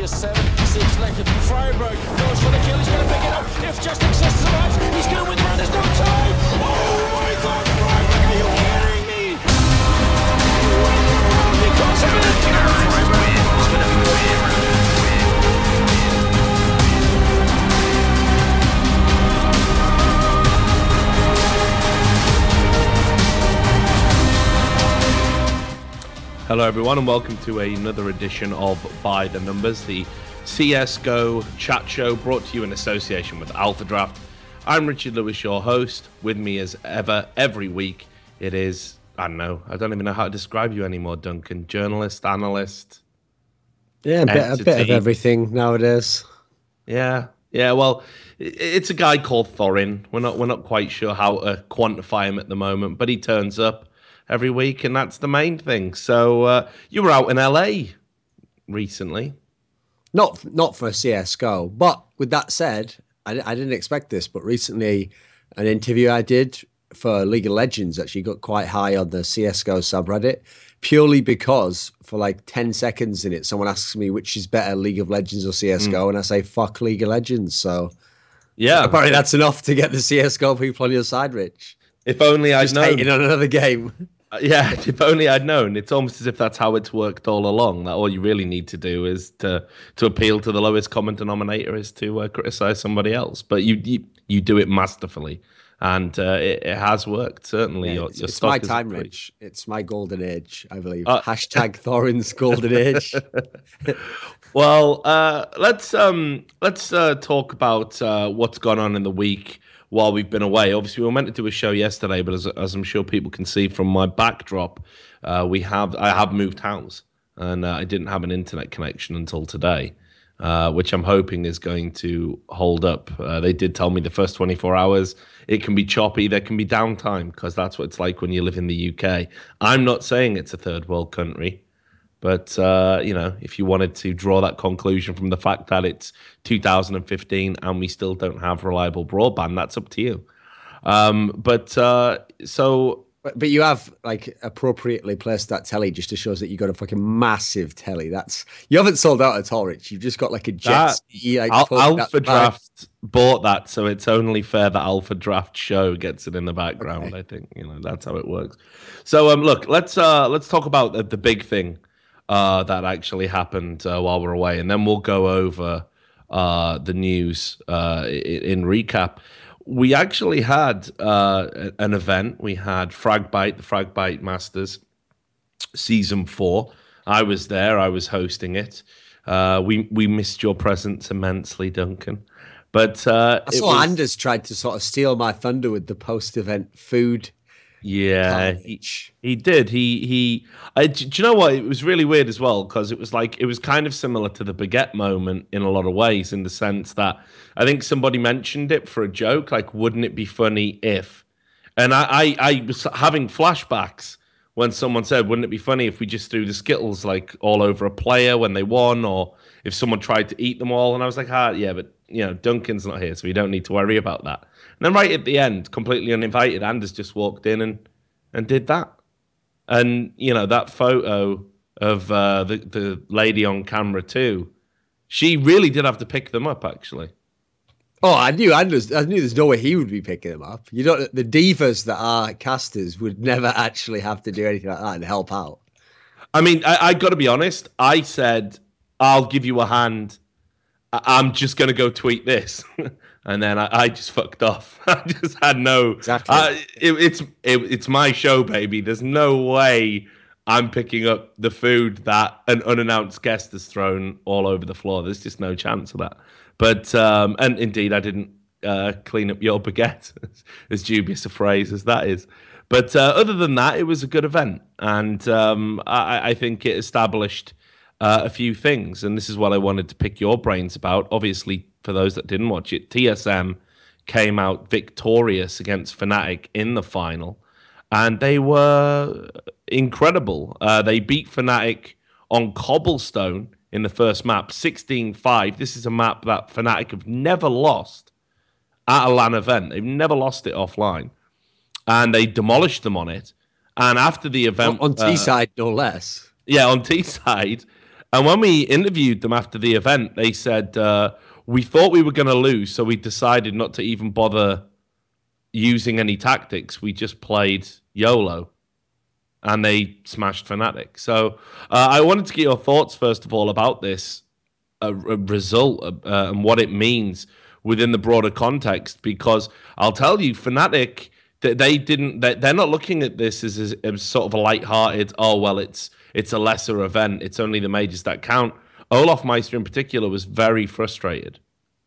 is 76 left. Freiburg goes for the kill. He's going to pick it up. If Justin Suss survives, he's going to win the round. There's no time. Oh my God, Freiburg, are you kidding me? Because of it. Freiburg is going to win. Hello everyone and welcome to another edition of By the Numbers, the CSGO chat show brought to you in association with Alpha Draft. I'm Richard Lewis, your host. With me as ever, every week, it is, I don't even know how to describe you anymore, Duncan. Journalist, analyst. Yeah, a bit of everything nowadays. Yeah, well, it's a guy called Thorin. We're not quite sure how to quantify him at the moment, but he turns up every week, and that's the main thing. So you were out in LA recently. Not for CSGO, but with that said, I didn't expect this, but recently an interview I did for League of Legends actually got quite high on the CSGO subreddit, purely because for like 10 seconds in it, someone asks me which is better, League of Legends or CSGO, and I say, fuck League of Legends. So yeah, apparently that's enough to get the CSGO people on your side, Rich. If only I'd known. Hating on another game. Yeah, if only I'd known. It's almost as if that's how it's worked all along. That all you really need to do is to appeal to the lowest common denominator is to criticize somebody else. But you do it masterfully, and it has worked. Certainly, yeah, your it's stock my is time, great. Rich. It's my golden age, I believe. Hashtag Thorin's golden age. Well, let's talk about what's gone on in the week while we've been away. Obviously, we were meant to do a show yesterday, but as I'm sure people can see from my backdrop, I have moved house, and I didn't have an internet connection until today, which I'm hoping is going to hold up. They did tell me the first 24 hours it can be choppy, there can be downtime, because that's what it's like when you live in the UK. I'm not saying it's a third world country, but, if you wanted to draw that conclusion from the fact that it's 2015 and we still don't have reliable broadband, that's up to you. But you have like appropriately placed that telly just to show us that you got a fucking massive telly. You haven't sold out at all, Rich. You've just got like a jet. Alpha Draft bought that, so it's only fair that Alpha Draft show gets it in the background. Okay. I think that's how it works. So look, let's talk about the big thing that actually happened while we're away, and then we'll go over the news in recap. We actually had an event. We had Fragbite, the Fragbite Masters, Season 4. I was there. I was hosting it. We missed your presence immensely, Duncan. But I saw Anders tried to sort of steal my thunder with the post-event food. Yeah, he did. Do you know what? It was really weird as well, because it was kind of similar to the baguette moment in a lot of ways, in the sense that I think somebody mentioned it for a joke, like, wouldn't it be funny if? And I was having flashbacks when someone said, wouldn't it be funny if we just threw the Skittles like all over a player when they won, or if someone tried to eat them all? And I was like, yeah, but Duncan's not here, so we don't need to worry about that. And then right at the end, completely uninvited, Anders just walked in and did that. And, that photo of the lady on camera too, she really did have to pick them up, actually. Oh, I knew there's no way he would be picking them up. The divas that are casters would never actually have to do anything like that and help out. I mean, I got to be honest. I said, I'll give you a hand. I'm just going to go tweet this. And then I just fucked off. I just had no. Exactly. It's my show, baby. There's no way I'm picking up the food that an unannounced guest has thrown all over the floor. There's just no chance of that. But and indeed, I didn't clean up your baguette, as dubious a phrase as that is. But other than that, it was a good event, and I think it established a few things. And this is what I wanted to pick your brains about. Obviously, for those that didn't watch it, TSM came out victorious against Fnatic in the final, and they were incredible. They beat Fnatic on Cobblestone in the first map, 16-5. This is a map that Fnatic have never lost at a LAN event. They've never lost it offline, and they demolished them on it. And after the event... On T-side, no less. Yeah, on T-side. And when we interviewed them after the event, they said, we thought we were going to lose, so we decided not to even bother using any tactics. We just played YOLO, and they smashed Fnatic. So I wanted to get your thoughts, first of all, about this result and what it means within the broader context, because I'll tell you, Fnatic, they're not looking at this as sort of a lighthearted, oh, well, it's a lesser event, it's only the majors that count. olofmeister in particular was very frustrated.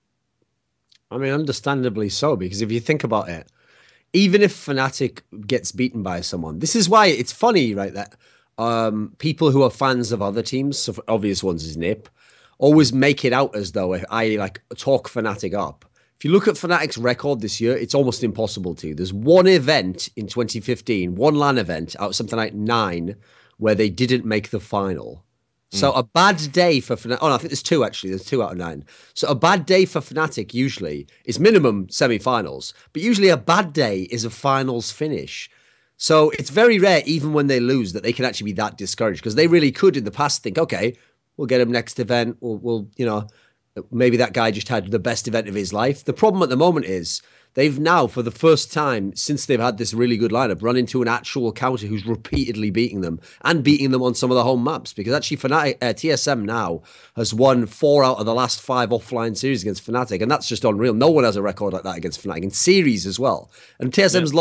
I mean, understandably so, because if you think about it, even if Fnatic gets beaten by someone, this is why it's funny, right, that people who are fans of other teams, so obvious ones is NiP, always make it out as though I like talk Fnatic up. If you look at Fnatic's record this year, it's almost impossible to. There's one event in 2015, one LAN event out of something like 9, where they didn't make the final. So a bad day for Fnatic. Oh, no, I think there's 2 actually. There's 2 out of 9. So a bad day for Fnatic usually is minimum semi-finals, but usually a bad day is a finals finish. So it's very rare, even when they lose, that they can actually be that discouraged, because they really could in the past think, okay, we'll get him next event. We'll maybe that guy just had the best event of his life. The problem at the moment is they've now, for the first time since they've had this really good lineup, run into an actual counter who's repeatedly beating them and beating them on some of the home maps. Because actually, TSM now has won 4 out of the last 5 offline series against Fnatic, and that's just unreal. No one has a record like that against Fnatic in series as well. And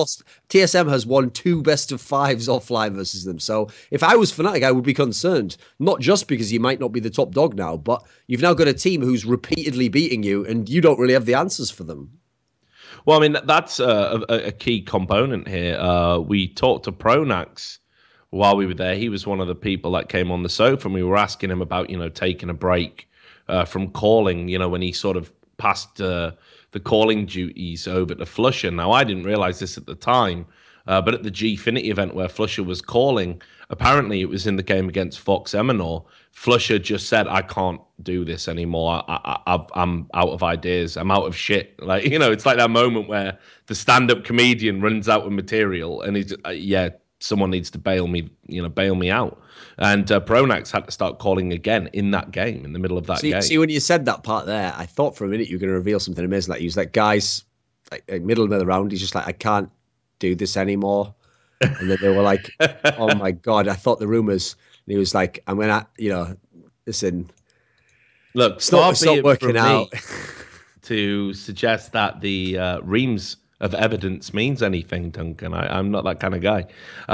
TSM has won 2 best of 5s offline versus them. So if I was Fnatic, I would be concerned, not just because you might not be the top dog now, but you've now got a team who's repeatedly beating you, and you don't really have the answers for them. Well, I mean, that's a key component here. We talked to Pronax while we were there. He was one of the people that came on the sofa, and we were asking him about, taking a break from calling, when he sort of passed the calling duties over to flusha. Now, I didn't realize this at the time, but at the Gfinity event where flusha was calling, apparently it was in the game against Fox Eminor. flusha just said, I can't do this anymore. I'm out of ideas. I'm out of shit. Like, it's like that moment where the stand-up comedian runs out of material and he's, someone needs to bail me out. And Pronax had to start calling again in that game, in the middle of that game. See, when you said that part there, I thought for a minute you were going to reveal something amazing. Like, he was like, guys, like, middle of the round, he's just like, I can't do this anymore. And then they were like, oh my God, I thought the rumors. And he was like, I'm going to, listen. Look, it's not working out. To suggest that the reams of evidence means anything, Duncan. I'm not that kind of guy.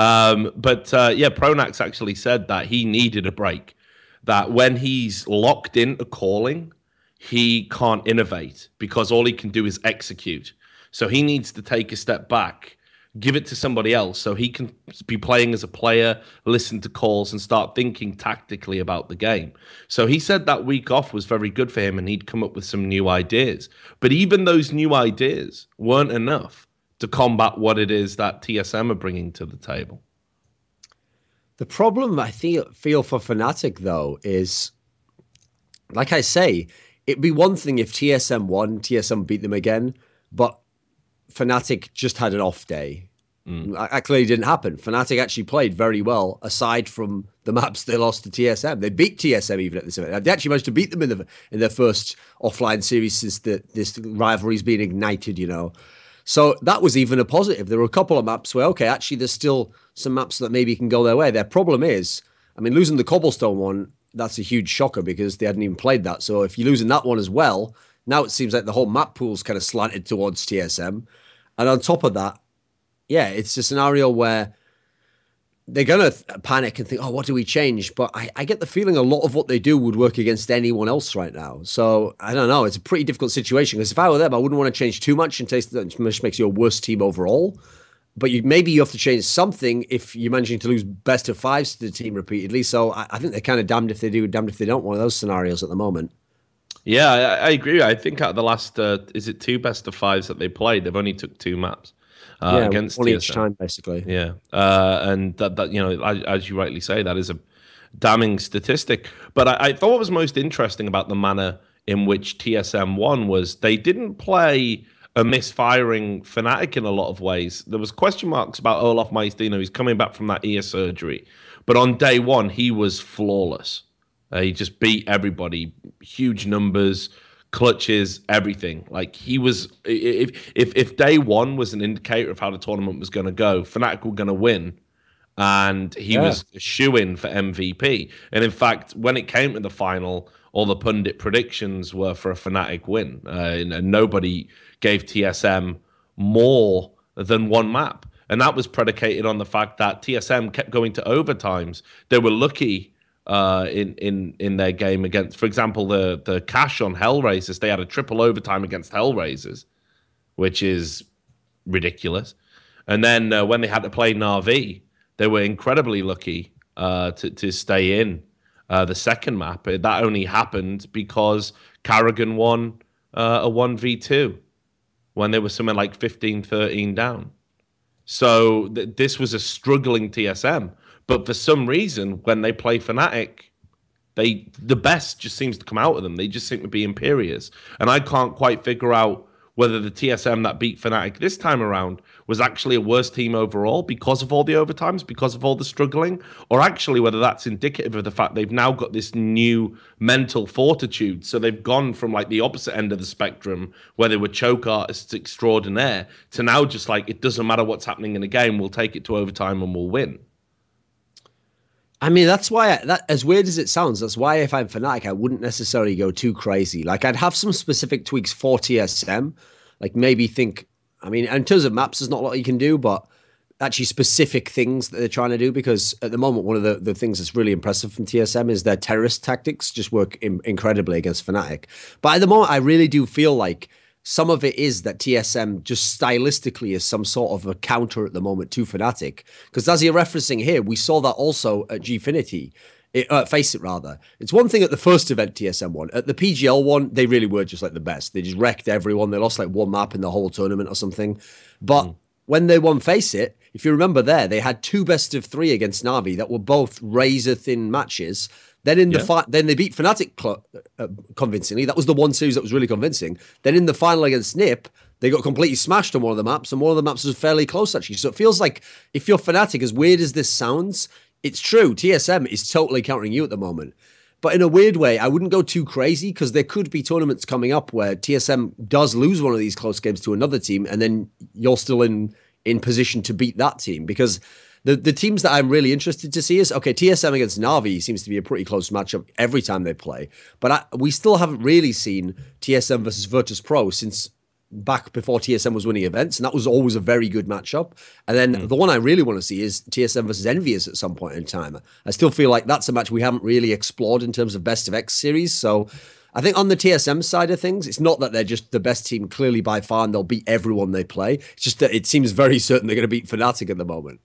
But Pronax actually said that he needed a break. That when he's locked into calling, he can't innovate because all he can do is execute. So he needs to take a step back, give it to somebody else so he can be playing as a player, listen to calls, and start thinking tactically about the game. So he said that week off was very good for him and he'd come up with some new ideas. But even those new ideas weren't enough to combat what it is that TSM are bringing to the table. The problem I feel for Fnatic, though, is, like I say, it'd be one thing if TSM won, TSM beat them again, but Fnatic just had an off day. That clearly didn't happen. Fnatic actually played very well, aside from the maps they lost to TSM. They beat TSM even at this event. They actually managed to beat them in their first offline series since this rivalry's been ignited, So that was even a positive. There were a couple of maps where, okay, actually there's still some maps that maybe can go their way. Their problem is, losing the Cobblestone one, that's a huge shocker because they hadn't even played that. So if you're losing that one as well, now it seems like the whole map pool's kind of slanted towards TSM. And on top of that, it's a scenario where they're going to panic and think, oh, what do we change? But I get the feeling a lot of what they do would work against anyone else right now. So I don't know. It's a pretty difficult situation because if I were them, I wouldn't want to change too much in case that makes you a worse team overall. But maybe you have to change something if you're managing to lose best of 5s to the team repeatedly. So I think they're kind of damned if they do, damned if they don't. One of those scenarios at the moment. Yeah, I agree. I think out of the last, is it 2 best of 5s that they played? They've only took 2 maps against one TSM. each time, basically. Yeah, and that as you rightly say, that is a damning statistic. But I thought what was most interesting about the manner in which TSM won was they didn't play a misfiring Fnatic in a lot of ways. There was question marks about olofmeister. He's coming back from that ear surgery, but on day one he was flawless. He just beat everybody, huge numbers, clutches, everything. Like he was, if day one was an indicator of how the tournament was going to go, Fnatic were going to win, and he was a shoo-in for MVP. And in fact, when it came to the final, all the pundit predictions were for a Fnatic win, and nobody gave TSM more than one map. And that was predicated on the fact that TSM kept going to overtimes. They were lucky in their game against, for example, the Cash on Hellraisers. They had a triple overtime against Hellraisers, which is ridiculous. And then when they had to play Na'Vi, they were incredibly lucky to stay in the second map. That only happened because Karrigan won a 1v2 when they were something like 15-13 down. So this was a struggling TSM. But for some reason, when they play Fnatic, the best just seems to come out of them. They just seem to be imperious. And I can't quite figure out whether the TSM that beat Fnatic this time around was actually a worse team overall because of all the overtimes, because of all the struggling, or actually whether that's indicative of the fact they've now got this new mental fortitude. So they've gone from like the opposite end of the spectrum, where they were choke artists extraordinaire, to now just like, it doesn't matter what's happening in the game, we'll take it to overtime and we'll win. I mean, that's why, that as weird as it sounds, that's why if I'm Fnatic, I wouldn't necessarily go too crazy. Like, I'd have some specific tweaks for TSM, like maybe think, I mean, in terms of maps, there's not a lot you can do, but actually specific things that they're trying to do, because at the moment, one of the things that's really impressive from TSM is their terrorist tactics just work incredibly against Fnatic. But at the moment, I really do feel like some of it is that TSM just stylistically is some sort of a counter at the moment to Fnatic. Because as you're referencing here, we saw that also at Gfinity. Face it, rather. It's one thing at the first event TSM won. At the PGL one, they really were just like the best. They just wrecked everyone. They lost like one map in the whole tournament or something. But when they won Face It, if you remember there, they had 2 best of 3 against Na'Vi that were both razor-thin matches. Then in the then they beat Fnatic convincingly. That was the one series that was really convincing. Then in the final against Nip, they got completely smashed on one of the maps, and one of the maps was fairly close actually. So it feels like if you're Fnatic, as weird as this sounds, it's true. TSM is totally countering you at the moment. But in a weird way, I wouldn't go too crazy, because there could be tournaments coming up where TSM does lose one of these close games to another team, and then you're still in position to beat that team. Because the teams that I'm really interested to see is, okay, TSM against Na'Vi seems to be a pretty close matchup every time they play. But we still haven't really seen TSM versus Virtus Pro since back before TSM was winning events, and that was always a very good matchup. And then the one I really want to see is TSM versus Envious at some point in time. I still feel like that's a match we haven't really explored in terms of best of X series. So I think on the TSM side of things, it's not that they're just the best team clearly by far and they'll beat everyone they play. It's just that it seems very certain they're going to beat Fnatic at the moment.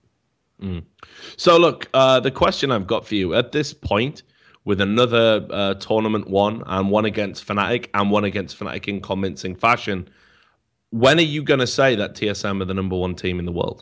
So look, the question I've got for you at this point, with another tournament won and one against Fnatic and one against Fnatic in convincing fashion, when are you going to say that TSM are the #1 team in the world?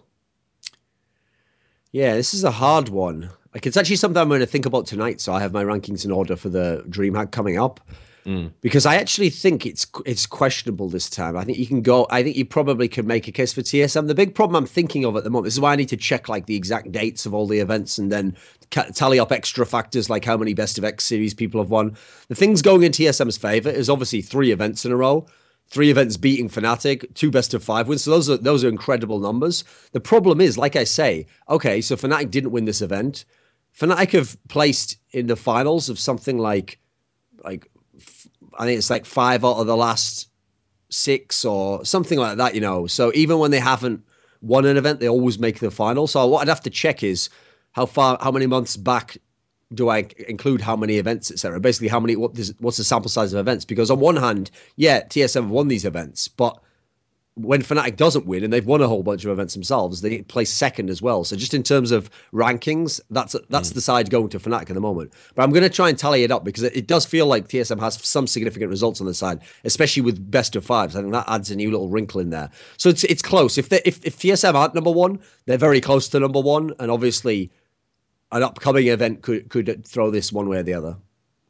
Yeah, this is a hard one. Like, it's actually something I'm going to think about tonight. So I have my rankings in order for the DreamHack coming up. Because I actually think it's questionable this time. I think you probably could make a case for TSM. The big problem I'm thinking of at the moment, this is why I need to check like the exact dates of all the events and then tally up extra factors like how many best of X series people have won. The things going in TSM's favor is obviously 3 events in a row, 3 events beating Fnatic, 2 best of 5 wins. So those are incredible numbers. The problem is, like I say, okay, so Fnatic didn't win this event. Fnatic have placed in the finals of something like I think it's like 5 out of the last 6 or something like that, you know. So even when they haven't won an event, they always make the final. So what I'd have to check is how many months back do I include how many events, etc. Basically, what's the sample size of events? Because on one hand, yeah, TSM have won these events, but when Fnatic doesn't win, and they've won a whole bunch of events themselves, they place second as well. So just in terms of rankings, that's the side going to Fnatic at the moment. But I'm going to try and tally it up, because it does feel like TSM has some significant results on the side, especially with best of 5s. I think that adds a new little wrinkle in there. So it's close. If TSM aren't #1, they're very close to #1, and obviously an upcoming event could throw this one way or the other.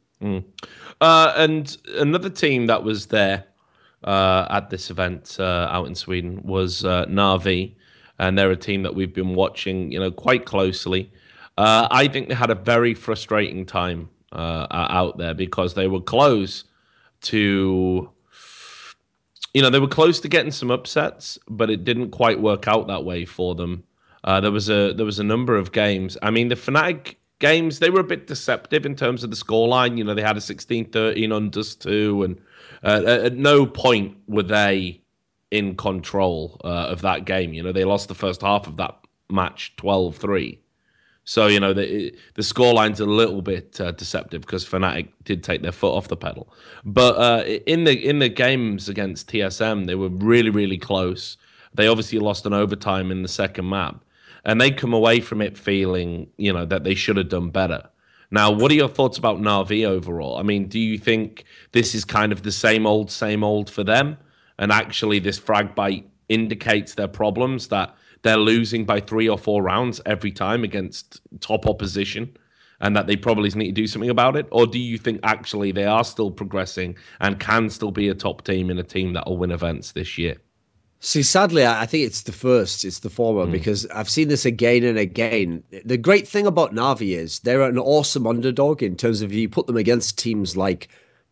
And another team that was there at this event out in Sweden was Na'Vi, and they're a team that we've been watching, quite closely. I think they had a very frustrating time out there because they were close to, they were close to getting some upsets, but it didn't quite work out that way for them. There was a number of games. I mean, the Fnatic games, they were a bit deceptive in terms of the scoreline. They had a 16-13 on Dust 2, and at no point were they in control of that game. They lost the first half of that match 12-3. So, the scoreline's a little bit deceptive because Fnatic did take their foot off the pedal. But in the games against TSM, they were really, really close. They obviously lost an overtime in the second map. And they come away from it feeling, that they should have done better. Now, what are your thoughts about Na'Vi overall? I mean, do you think this is kind of the same old for them? And actually this frag bite indicates their problems, that they're losing by 3 or 4 rounds every time against top opposition, and that they probably need to do something about it? Or do you think actually they are still progressing and can still be a top team in a team that will win events this year? See, sadly, I think it's the former, because I've seen this again and again. The great thing about Na'Vi is they're an awesome underdog in terms of, you put them against teams like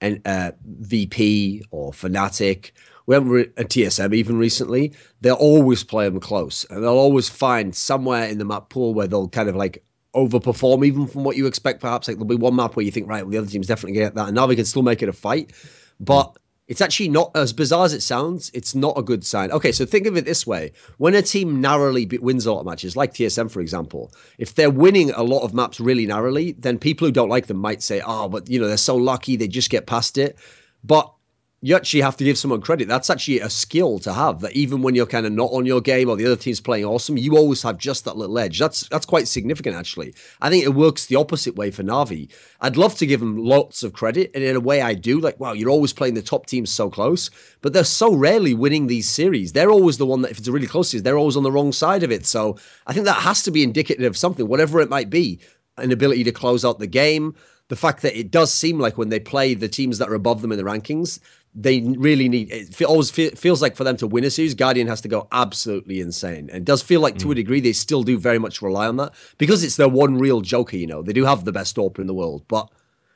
VP or Fnatic, we haven't a TSM even recently. They'll always play them close, and they'll always find somewhere in the map pool where they'll kind of like overperform even from what you expect. Perhaps like there'll be one map where you think, right, well, the other team's definitely going to get that, and Na'Vi can still make it a fight. But it's actually not, as bizarre as it sounds, it's not a good sign. Okay, so think of it this way. When a team narrowly wins a lot of matches, like TSM, for example, if they're winning a lot of maps really narrowly, then people who don't like them might say, oh, but, they're so lucky, they just get past it. But you actually have to give someone credit. That's actually a skill to have, that even when you're kind of not on your game or the other team's playing awesome, you always have just that little edge. That's quite significant, actually. I think it works the opposite way for Na'Vi. I'd love to give them lots of credit, and in a way I do. Like, wow, you're always playing the top teams so close, but they're so rarely winning these series. They're always the one that, if it's a really close series, they're always on the wrong side of it. So I think that has to be indicative of something, whatever it might be. An ability to close out the game, the fact that it does seem like when they play the teams that are above them in the rankings, they really need it. Always feels like for them to win a series, Guardian has to go absolutely insane. And it does feel like to a degree they still do very much rely on that, because it's their one real joker. They do have the best AWP in the world, but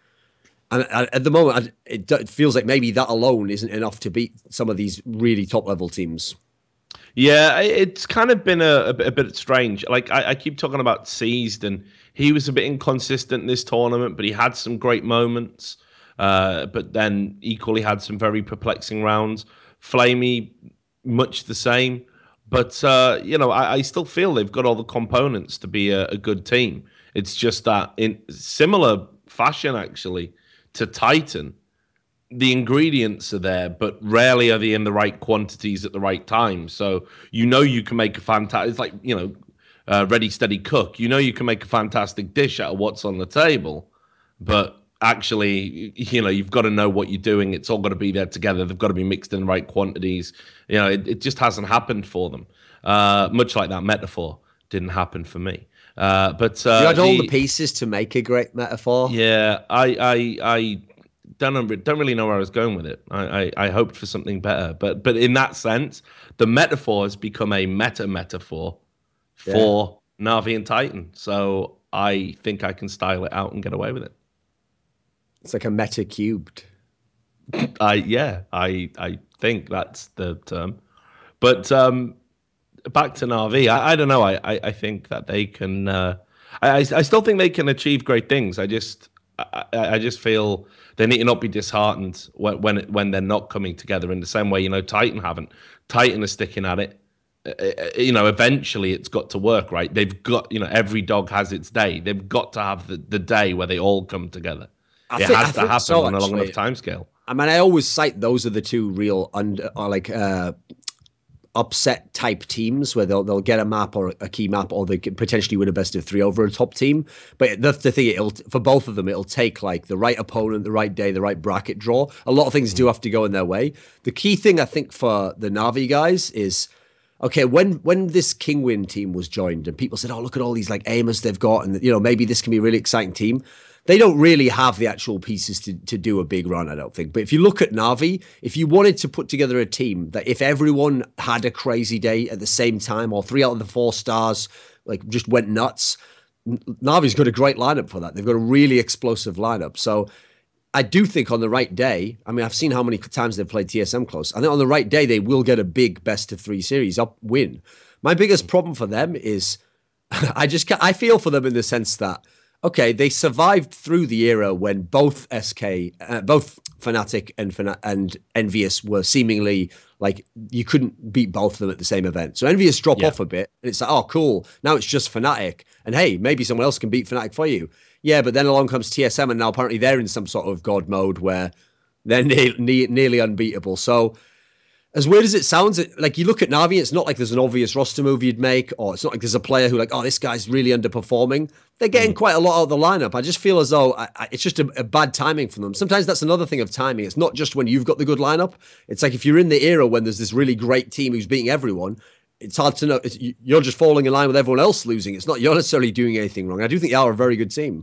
at the moment it feels like maybe that alone isn't enough to beat some of these really top level teams. Yeah, it's kind of been a bit strange. Like I keep talking about Seized, and he was a bit inconsistent this tournament, but he had some great moments. But then equally had some very perplexing rounds. Flamey, much the same. But, I still feel they've got all the components to be a good team. It's just that in similar fashion, actually, to Titan, the ingredients are there, but rarely are they in the right quantities at the right time. So, you can make a fantastic, it's like, ready, steady, cook. You can make a fantastic dish out of what's on the table, but actually, you've got to know what you're doing. It's all got to be there together. They've got to be mixed in the right quantities. It just hasn't happened for them. Much like that metaphor didn't happen for me. But you had all the pieces to make a great metaphor. Yeah, I don't really know where I was going with it. I hoped for something better, but in that sense, the metaphor has become a metaphor for Na'Vi and Titan. So I think I can style it out and get away with it. It's like a meta cubed. I think that's the term. But back to Na'Vi, I don't know. I think that they can. I still think they can achieve great things. I just feel they need to not be disheartened when they're not coming together in the same way. Titan haven't. Titan is sticking at it. Eventually it's got to work, right? They've got, every dog has its day. They've got to have the day where they all come together. It has to happen on a long enough timescale. I mean, I always cite those are the two real upset type teams where they'll get a map or a key map, or they could potentially win a best of 3 over a top team. But that's the thing, for both of them, it'll take like the right opponent, the right day, the right bracket draw. A lot of things do have to go in their way. The key thing I think for the Na'Vi guys is, okay, when this Kingwin team was joined and people said, oh, look at all these like aimers they've got, and maybe this can be a really exciting team. They don't really have the actual pieces to do a big run, I don't think. But if you look at Na'Vi, if you wanted to put together a team that if everyone had a crazy day at the same time, or 3 out of the 4 stars like just went nuts, Navi's got a great lineup for that. They've got a really explosive lineup. So I do think on the right day, I mean, I've seen how many times they've played TSM close. I think on the right day, they will get a big best of 3 series up win. My biggest problem for them is I feel for them in the sense that, okay, they survived through the era when both both Fnatic and Envious were seemingly like you couldn't beat both of them at the same event. So Envious drop off a bit, and it's like, oh, cool. Now it's just Fnatic, and hey, maybe someone else can beat Fnatic for you. Yeah, but then along comes TSM, and now apparently they're in some sort of god mode where they're nearly unbeatable. So as weird as it sounds, like you look at Na'Vi, it's not like there's an obvious roster move you'd make, or it's not like there's a player who like, oh, this guy's really underperforming. They're getting quite a lot out of the lineup. I just feel as though it's just a bad timing for them. Sometimes that's another thing of timing. It's not just when you've got the good lineup. It's like if you're in the era when there's this really great team who's beating everyone, it's hard to know. You're just falling in line with everyone else losing. It's not you're necessarily doing anything wrong. I do think they are a very good team.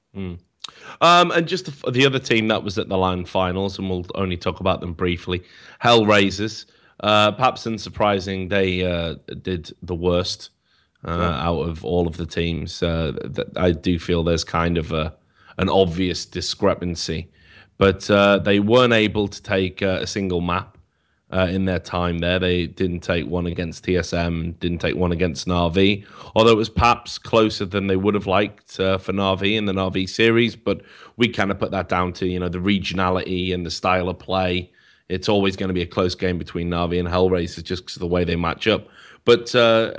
And just the other team that was at the LAN finals, and we'll only talk about them briefly, Hellraisers. Perhaps unsurprising, they did the worst out of all of the teams. That I do feel there's kind of an obvious discrepancy, but they weren't able to take a single map in their time there. They didn't take one against TSM, didn't take one against Na'Vi, although it was perhaps closer than they would have liked for Na'Vi in the Na'Vi series, but we kind of put that down to, the regionality and the style of play. It's always going to be a close game between Na'Vi and Hellraisers just because of the way they match up. But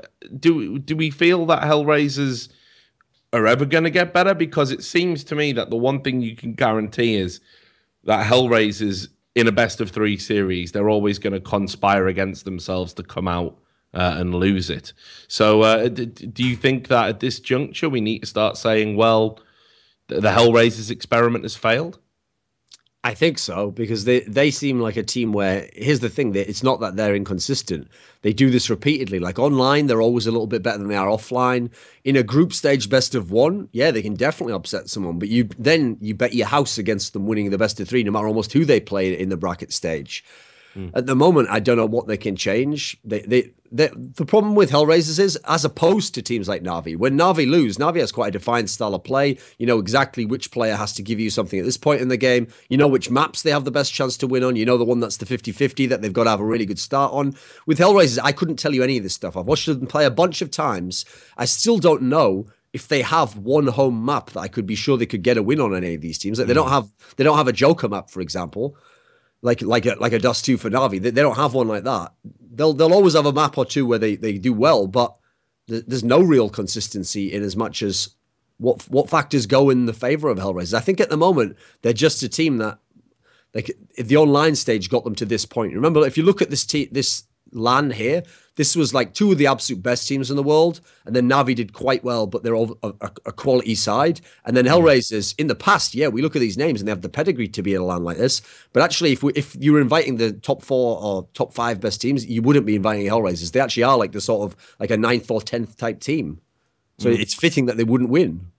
do we feel that Hellraisers are ever going to get better? Because it seems to me that the one thing you can guarantee is that Hellraisers in a best of 3 series, they're always going to conspire against themselves to come out and lose it. So do you think that at this juncture we need to start saying, well, the Hellraisers experiment has failed? I think so, because they seem like a team where, here's the thing, it's not that they're inconsistent. They do this repeatedly. Like online, they're always a little bit better than they are offline. In a group stage best of 1, yeah, they can definitely upset someone, but you bet your house against them winning the best of 3, no matter almost who they play in the bracket stage. At the moment, I don't know what they can change. The problem with Hellraisers is, as opposed to teams like Na'Vi, when Na'Vi lose, Na'Vi has quite a defined style of play. You know exactly which player has to give you something at this point in the game. You know which maps they have the best chance to win on. You know the one that's the 50-50 that they've got to have a really good start on. With Hellraisers, I couldn't tell you any of this stuff. I've watched them play a bunch of times. I still don't know if they have one home map that I could be sure they could get a win on any of these teams. Like they don't have a Joker map, for example. Like a Dust 2 for Na'Vi. They don't have one like that. They'll always have a map or two where they do well, but there's no real consistency in as much as what factors go in the favor of Hellraisers. I think at the moment they're just a team that, like, the online stage got them to this point. Remember, if you look at this LAN here, this was like 2 of the absolute best teams in the world, and then Na'Vi did quite well, but they're all a quality side. And then Hellraisers, in the past, yeah, we look at these names and they have the pedigree to be in a LAN like this. But actually, if you were inviting the top 4 or top 5 best teams, you wouldn't be inviting Hellraisers. They actually are like the sort of like a 9th or 10th type team. So it's fitting that they wouldn't win.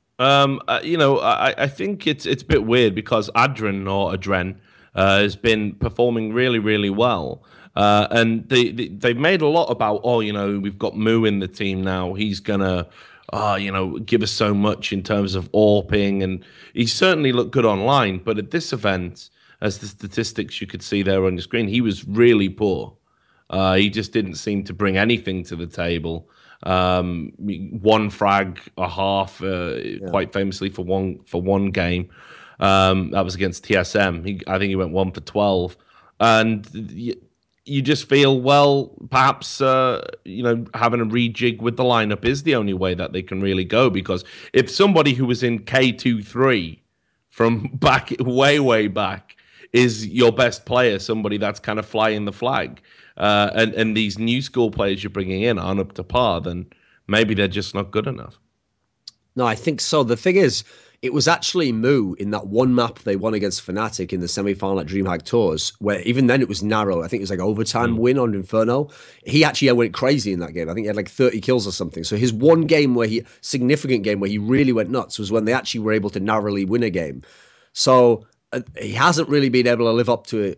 I think it's a bit weird because Adren has been performing really, really well. And they've made a lot about, we've got Moo in the team now. He's gonna, give us so much in terms of AWPing, and he certainly looked good online. But at this event, as the statistics you could see there on your screen, he was really poor. He just didn't seem to bring anything to the table. 1 frag a half, quite famously for one game. That was against TSM. I think he went 1 for 12, and you just feel, well, perhaps, having a rejig with the lineup is the only way that they can really go. Because if somebody who was in K2-3 from back, way, way back, is your best player, somebody that's kind of flying the flag, and these new school players you're bringing in aren't up to par, then maybe they're just not good enough. No, I think so. The thing is, it was actually Moo in that one map they won against Fnatic in the semi-final at DreamHack Tours, where even then it was narrow. I think it was like overtime win on Inferno. He actually went crazy in that game. I think he had like 30 kills or something. So his one game significant game where he really went nuts was when they actually were able to narrowly win a game. So he hasn't really been able to live up to it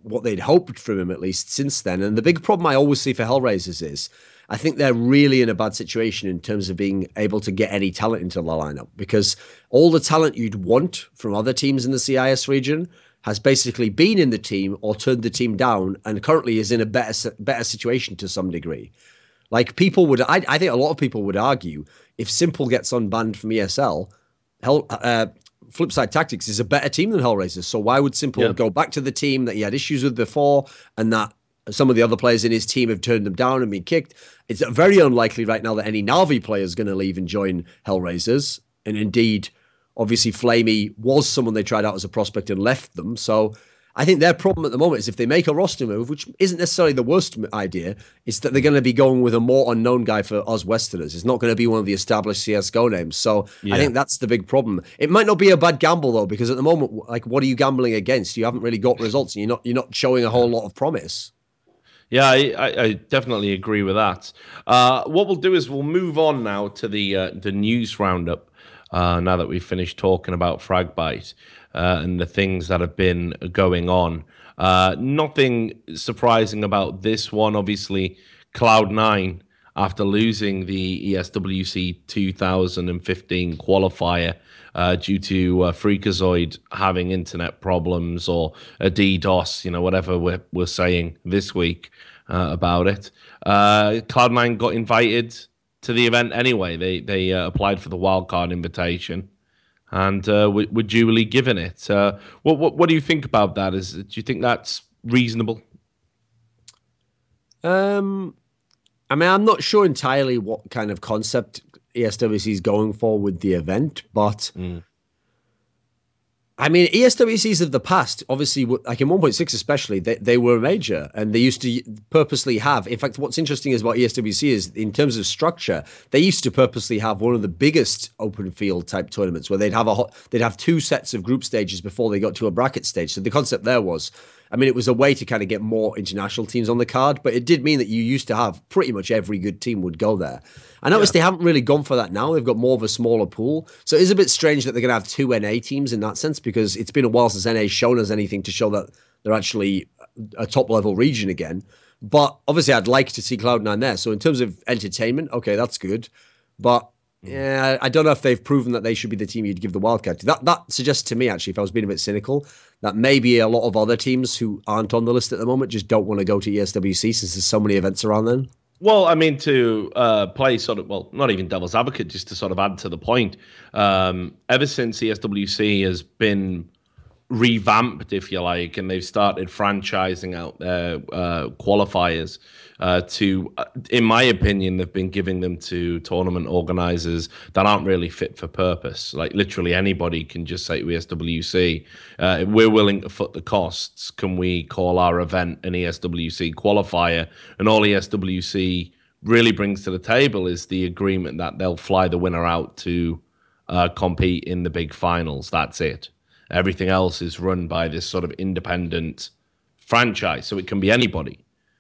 what they'd hoped from him, at least since then. And the big problem I always see for Hellraisers is I think they're really in a bad situation in terms of being able to get any talent into the lineup, because all the talent you'd want from other teams in the CIS region has basically been in the team or turned the team down, and currently is in a better situation to some degree. Like I think a lot of people would argue if Simple gets unbanned from ESL, Flipside Tactics is a better team than Hellraisers. So why would Simple go back to the team that he had issues with before, and that some of the other players in his team have turned them down and been kicked? It's very unlikely right now that any Na'Vi player is going to leave and join Hellraisers. And indeed, obviously, Flamey was someone they tried out as a prospect and left them. So I think their problem at the moment is if they make a roster move, which isn't necessarily the worst idea, is that they're going to be going with a more unknown guy for us Westerners. It's not going to be one of the established CSGO names. So I think that's the big problem. It might not be a bad gamble, though, because at the moment, like, what are you gambling against? You haven't really got results, and you're not showing a whole lot of promise. Yeah, I definitely agree with that. What we'll do is we'll move on now to the news roundup. Now that we've finished talking about Fragbite and the things that have been going on. Nothing surprising about this one. Obviously, Cloud9, after losing the ESWC 2015 qualifier due to Freakazoid having internet problems or a DDoS, whatever we're saying this week about it. Cloud9 got invited to the event anyway. They applied for the wildcard invitation and were duly given it. What do you think about that? Do you think that's reasonable? I mean, I'm not sure entirely what kind of concept ESWC is going for with the event, but I mean, ESWCs of the past, obviously, like in 1.6 especially, they were major, and they used to purposely have. In fact, what's interesting is about ESWC is, in terms of structure, they used to purposely have one of the biggest open field type tournaments where they'd have two sets of group stages before they got to a bracket stage. So the concept there was, I mean, it was a way to kind of get more international teams on the card, but it did mean that you used to have pretty much every good team would go there. I noticed they haven't really gone for that now. They've got more of a smaller pool. So it is a bit strange that they're going to have two NA teams in that sense, because it's been a while since NA's shown us anything to show that they're actually a top-level region again. But obviously, I'd like to see Cloud9 there. So in terms of entertainment, okay, that's good. But yeah, I don't know if they've proven that they should be the team you'd give the wildcard to. That suggests to me, actually, if I was being a bit cynical, that maybe a lot of other teams who aren't on the list at the moment just don't want to go to ESWC since there's so many events around then. Well, I mean, to play sort of, well, not even devil's advocate, just to sort of add to the point, ever since ESWC has been revamped, if you like, and they've started franchising out their qualifiers in my opinion, they've been giving them to tournament organizers that aren't really fit for purpose. Like literally anybody can just say to ESWC, if we're willing to foot the costs, can we call our event an ESWC qualifier? And all ESWC really brings to the table is the agreement that they'll fly the winner out to compete in the big finals. That's it. Everything else is run by this sort of independent franchise, so it can be anybody.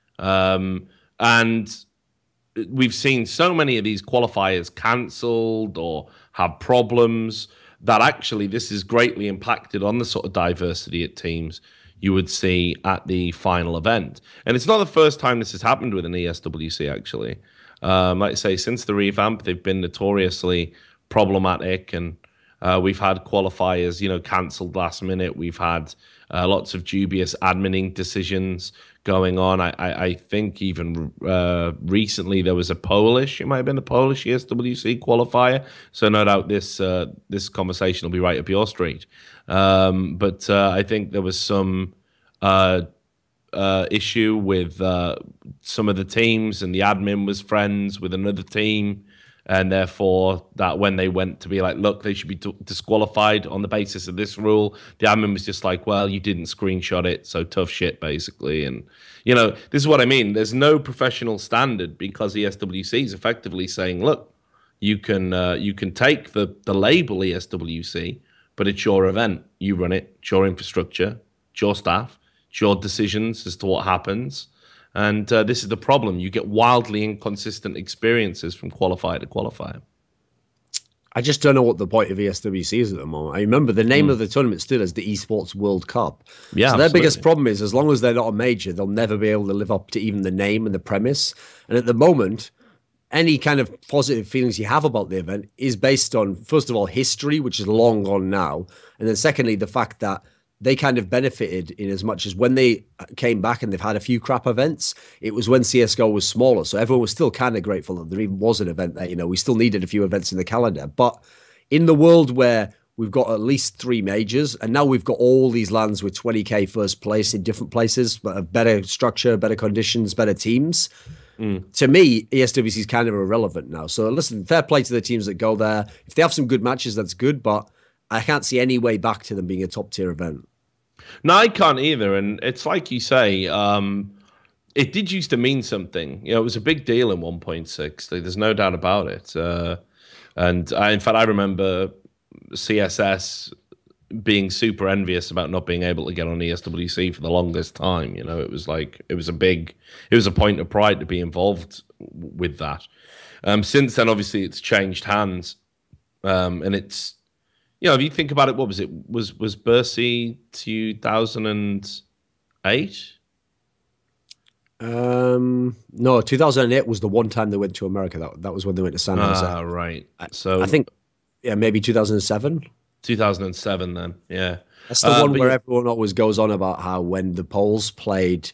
And we've seen so many of these qualifiers cancelled or have problems that actually this is greatly impacted on the sort of diversity at teams you would see at the final event. And it's not the first time this has happened with an ESWC, actually. Like I say, since the revamp, they've been notoriously problematic, and we've had qualifiers, cancelled last minute. We've had lots of dubious adminning decisions going on. I think even recently there was it might have been a Polish ESWC qualifier. So no doubt this conversation will be right up your street. But I think there was some issue with some of the teams, and the admin was friends with another team. And therefore, that when they went to be like, look, they should be disqualified on the basis of this rule, the admin was just like, well, you didn't screenshot it, so tough shit, basically. And, this is what I mean. There's no professional standard because ESWC is effectively saying, look, you can take the label ESWC, but it's your event. You run it. It's your infrastructure. It's your staff. It's your decisions as to what happens. And this is the problem. You get wildly inconsistent experiences from qualifier to qualifier. I just don't know what the point of ESWC is at the moment. I remember the name of the tournament still is the Esports World Cup. Yeah, so their absolutely. biggest problem is as long as they're not a major, they'll never be able to live up to even the name and the premise. And at the moment, any kind of positive feelings you have about the event is based on, first of all, history, which is long gone now. And then secondly, the fact that they kind of benefited in as much as when they came back and they've had a few crap events, it was when CSGO was smaller. So everyone was still kind of grateful that there even was an event there. You know, we still needed a few events in the calendar. But in the world where we've got at least 3 majors, and now we've got all these lands with 20K first place in different places, but a better structure, better conditions, better teams. To me, ESWC is kind of irrelevant now. So listen, fair play to the teams that go there. If they have some good matches, that's good. But I can't see any way back to them being a top tier event. No, I can't either. And it's like you say, it did used to mean something. You know, it was a big deal in 1.6. There's no doubt about it. In fact, I remember CSS being super envious about not being able to get on ESWC for the longest time. You know, it was a point of pride to be involved with that. Since then, obviously, it's changed hands, and it's, you know, if you think about it, what was it? Was Bercy 2008? No, 2008 was the one time they went to America. That was when they went to San Jose. Ah, right. So I think, yeah, maybe 2007. 2007 then, yeah. That's the one where everyone always goes on about how when the Poles played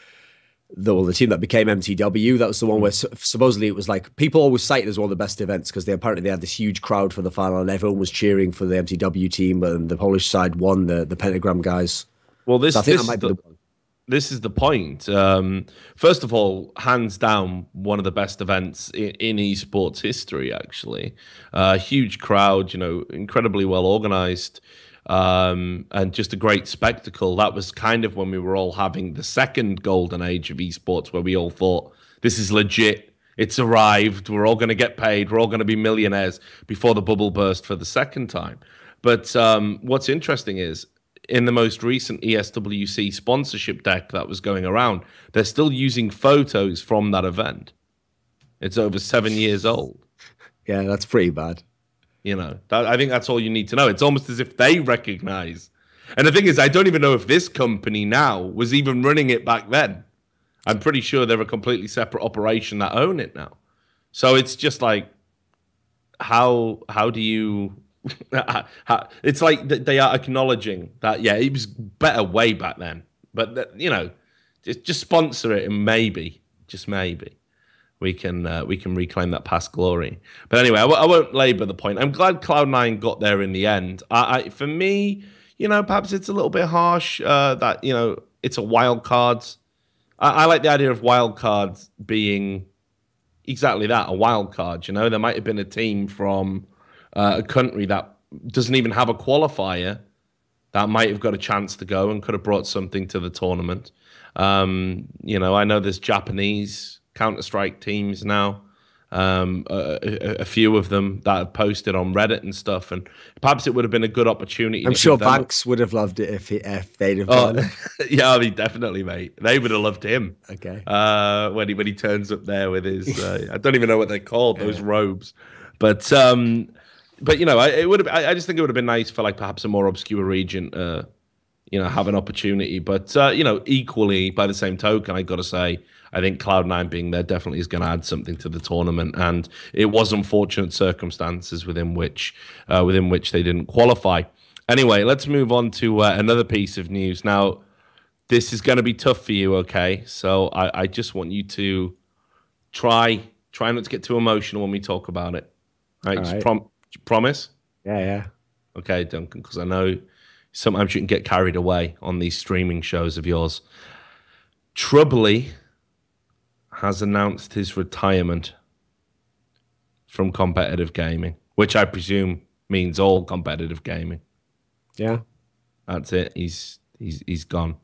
the team that became MTW, that was the one where supposedly it was like people always cite it as one of the best events because they had this huge crowd for the final and everyone was cheering for the MTW team, and the Polish side won, the Pentagram guys. Well, I think that might be the one. This is the point. First of all, hands down, one of the best events in esports history, actually. Huge crowd, you know, incredibly well organized, and just a great spectacle. That was kind of when we were all having the second golden age of esports, where we all thought, this is legit. It's arrived. We're all going to get paid. We're all going to be millionaires before the bubble burst for the second time. But what's interesting is, in the most recent ESWC sponsorship deck that was going around, they're still using photos from that event. It's over 7 years old. Yeah, that's pretty bad. You know, I think that's all you need to know. It's almost as if they recognize. And the thing is, I don't even know if this company now was even running it back then. I'm pretty sure they're a completely separate operation that own it now. So it's just like, how do you... It's like they are acknowledging that, yeah, it was better way back then, but you know, just sponsor it and maybe, just maybe, we can reclaim that past glory. But anyway, I won't labor the point. I'm glad Cloud9 got there in the end. For me, you know, perhaps it's a little bit harsh that, you know, it's a wild card. I like the idea of wild cards being exactly that, a wild card. You know, there might have been a team from a country that doesn't even have a qualifier that might have got a chance to go and could have brought something to the tournament. You know, I know there's Japanese Counter-Strike teams now, a few of them that have posted on Reddit and stuff, and perhaps it would have been a good opportunity. I'm sure Banks would have loved it if they'd have done. Yeah, I mean, definitely, mate. They would have loved him. Okay. When he turns up there with his, I don't even know what they're called, those robes, but you know, it would have. I just think it would have been nice for like perhaps a more obscure region, you know, have an opportunity. But you know, equally by the same token, I got to say, I think Cloud9 being there definitely is going to add something to the tournament. And it was unfortunate circumstances within which they didn't qualify. Anyway, let's move on to another piece of news. Now, this is going to be tough for you, okay? So I just want you to try not to get too emotional when we talk about it. All right, just promise? Yeah. Okay, Duncan, because I know sometimes you can get carried away on these streaming shows of yours. Troubly has announced his retirement from competitive gaming, which I presume means all competitive gaming. Yeah. That's it. He's gone.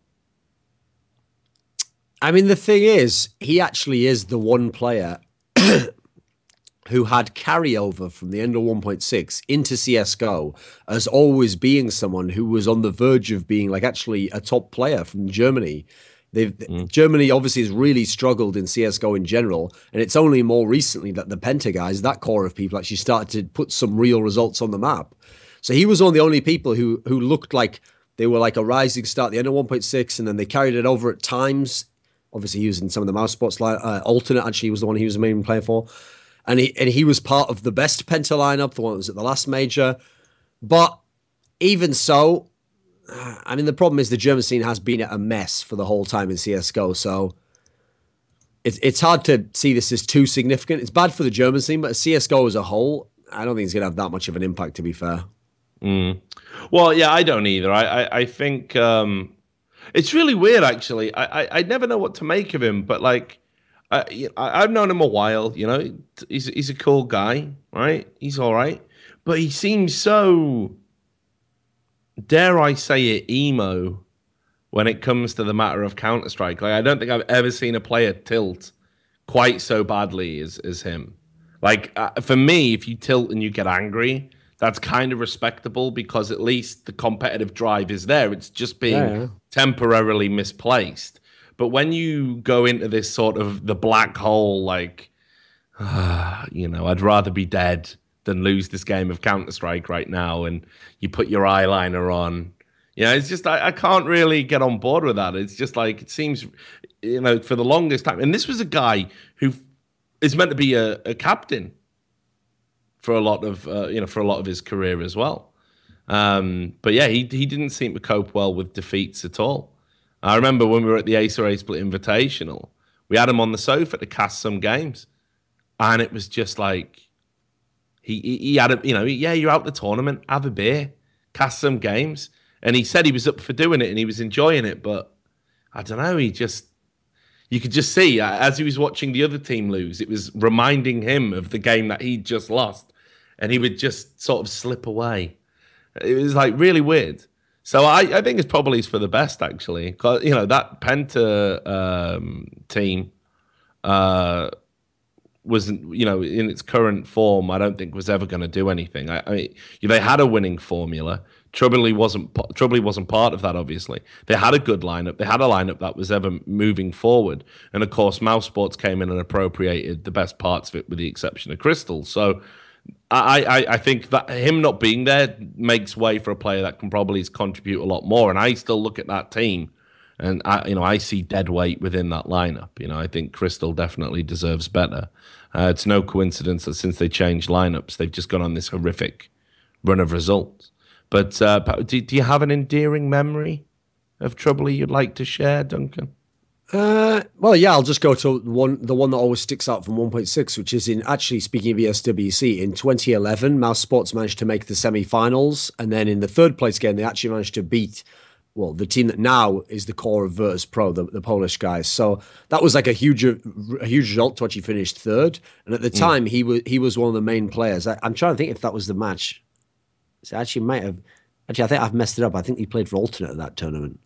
I mean, the thing is, he actually is the one player who had carryover from the end of 1.6 into CSGO as always being someone who was on the verge of being like actually a top player from Germany. Germany obviously has really struggled in CSGO in general, and it's only more recently that the Penta guys, that core of people, actually started to put some real results on the map. So he was one of the only people who looked like they were like a rising star at the end of 1.6, and then they carried it over at times, obviously using some of the mouse spots. Alternate actually was the one he was the main player for. And he was part of the best Penta lineup, the one that was at the last major. But even so, I mean, the problem is the German scene has been a mess for the whole time in CSGO. So it's hard to see this as too significant. It's bad for the German scene, but CSGO as a whole, I don't think it's going to have that much of an impact, to be fair. Well, yeah, I don't either. I think it's really weird, actually. I never know what to make of him, but like, I've known him a while. You know, he's a cool guy, right? He's all right, but he seems so, dare I say it, emo when it comes to the matter of Counter-Strike. Like, I don't think I've ever seen a player tilt quite so badly as him. Like, for me, if you tilt and you get angry, that's kind of respectable because at least the competitive drive is there. It's just being temporarily misplaced. But when you go into this sort of the black hole, like, I'd rather be dead than lose this game of Counter-Strike right now, and you put your eyeliner on, it's just, I can't really get on board with that. It's just like, it seems, for the longest time, and this was a guy who is meant to be a captain for a lot of his career as well. But yeah, he didn't seem to cope well with defeats at all. I remember when we were at the Acer A Split Invitational, we had him on the sofa to cast some games, and it was just like he had you're out the tournament, have a beer, cast some games, and he said he was up for doing it and he was enjoying it, but I don't know, you could just see as he was watching the other team lose, it was reminding him of the game that he'd just lost, and he would just sort of slip away. It was like really weird. So I think it's probably for the best, actually. Because, that Penta team was, in its current form, I don't think was ever going to do anything. I mean, they had a winning formula. Troubly wasn't part of that, obviously. They had a good lineup. They had a lineup that was ever moving forward. And, of course, Mouse Sports came in and appropriated the best parts of it with the exception of Crystal. So I think that him not being there makes way for a player that can probably contribute a lot more. And I still look at that team and I see dead weight within that lineup. I think Crystal definitely deserves better. It's no coincidence that since they changed lineups, they've just gone on this horrific run of results. But do you have an endearing memory of Troubly you'd like to share, Duncan? Well, yeah, I'll just go to the one that always sticks out from 1.6, which is speaking of ESWC, in 2011, Mouse Sports managed to make the semi-finals, and then in the third place game, they actually managed to beat, the team that now is the core of Virtus Pro, the Polish guys. So that was like a huge result to actually finish third, and at the time, he was one of the main players. I'm trying to think if that was the match. So I think I've messed it up. I think he played for Alternate at that tournament.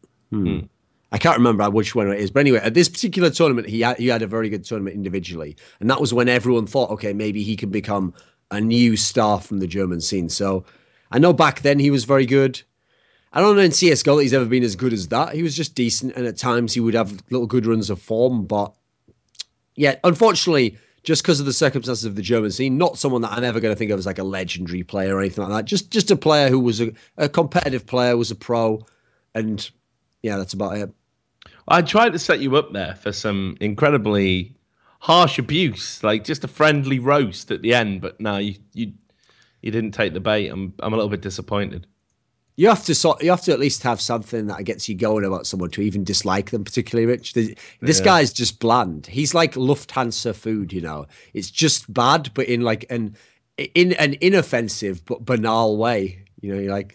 I can't remember which one it is. But anyway, at this particular tournament, he had a very good tournament individually. And that was when everyone thought, okay, maybe he can become a new star from the German scene. So I know back then he was very good. I don't know in CSGO that he's ever been as good as that. He was just decent. And at times he would have little good runs of form. But yeah, unfortunately, just because of the circumstances of the German scene, not someone that I'm ever going to think of as like a legendary player or anything like that. Just a player who was a competitive player, was a pro. And yeah, that's about it. I tried to set you up there for some incredibly harsh abuse, like just a friendly roast at the end, but no, you didn't take the bait. I'm a little bit disappointed. You have to at least have something that gets you going about someone to even dislike them particularly, Rich. This guy's just bland. He's like Lufthansa food, It's just bad, but in like in an inoffensive but banal way. You're like.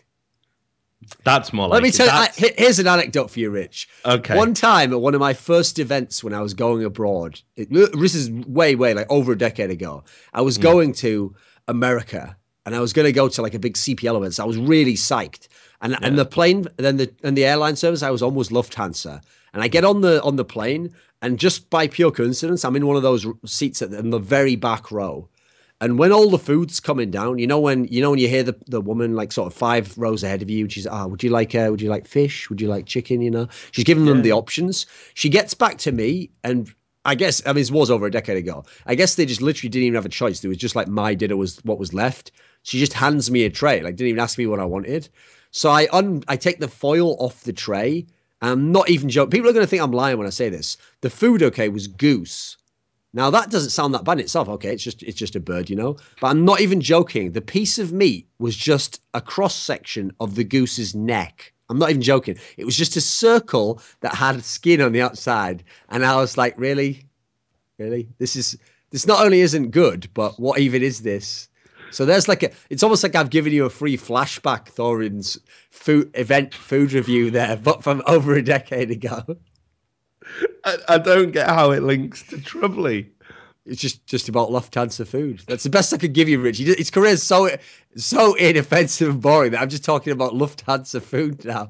That's more like. Let me tell you. Here's an anecdote for you, Rich. Okay. One time at one of my first events when I was going abroad, this is way like over a decade ago. I was going to America and I was going to go to like a big CPL event. So I was really psyched. And the plane, and the airline service, I was almost Lufthansa. And I get on the plane, and just by pure coincidence, I'm in one of those seats in the very back row. And when all the food's coming down, when you hear the woman like sort of 5 rows ahead of you, and she's would you like fish? Would you like chicken? She's giving them the options. She gets back to me, and I guess this was over a decade ago. I guess they just literally didn't even have a choice. It was just like my dinner was what was left. She just hands me a tray, like didn't even ask me what I wanted. So I take the foil off the tray. I'm not even joking. People are going to think I'm lying when I say this. The food, was goose. Now that doesn't sound that bad in itself. Okay, it's just a bird, But I'm not even joking. The piece of meat was just a cross section of the goose's neck. I'm not even joking. It was just a circle that had skin on the outside, and I was like, really? This not only isn't good, but what even is this? So there's it's almost like I've given you a free flashback, Thorin's food review there, but from over a decade ago. I don't get how it links to Trubley. It's just about Lufthansa food. That's the best I could give you, Rich. His career is so inoffensive and boring that I'm just talking about Lufthansa food now.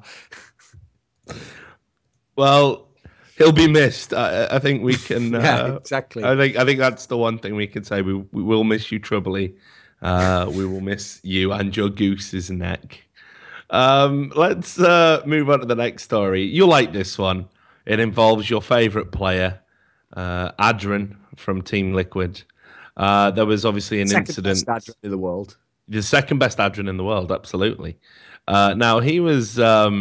Well, he'll be missed. I think we can. Yeah, exactly. I think that's the one thing we can say. We will miss you, Trubley. We will miss you and your goose's neck. Let's move on to the next story. You'll like this one. It involves your favourite player, Adrian from Team Liquid. There was obviously an incident. Best Adrian in the world. The second best Adrian in the world, absolutely. Now he was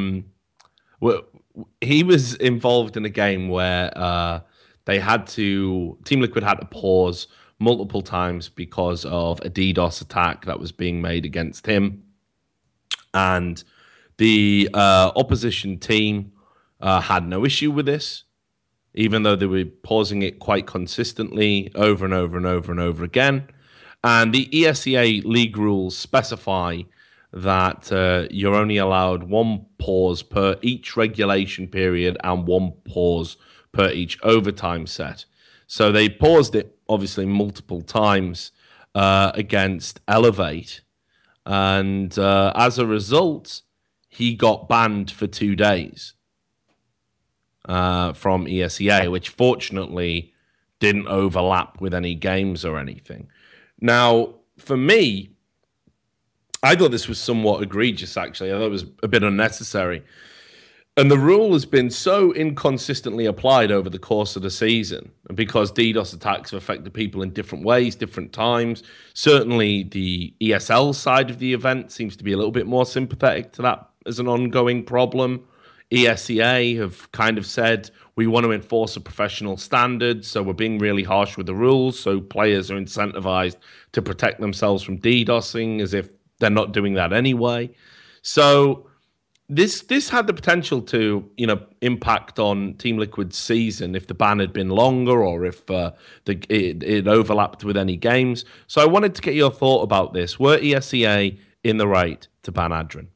involved in a game where Team Liquid had to pause multiple times because of a DDoS attack that was being made against him, and the opposition team had no issue with this, even though they were pausing it quite consistently over and over and over and over again. And the ESEA league rules specify that you're only allowed 1 pause per each regulation period and 1 pause per each overtime set. So they paused it, obviously, multiple times against Elevate. And as a result, he got banned for 2 days from ESEA, which fortunately didn't overlap with any games or anything. Now, for me, I thought this was somewhat egregious, actually. I thought it was a bit unnecessary. And the rule has been so inconsistently applied over the course of the season, because DDoS attacks have affected people in different ways, different times. Certainly, the ESL side of the event seems to be a little bit more sympathetic to that as an ongoing problem. ESEA have kind of said, we want to enforce a professional standard, so we're being really harsh with the rules, so players are incentivized to protect themselves from DDoSing as if they're not doing that anyway. So this had the potential to, impact on Team Liquid's season if the ban had been longer or if it overlapped with any games. So I wanted to get your thought about this. Were ESEA in the right to ban Adrian?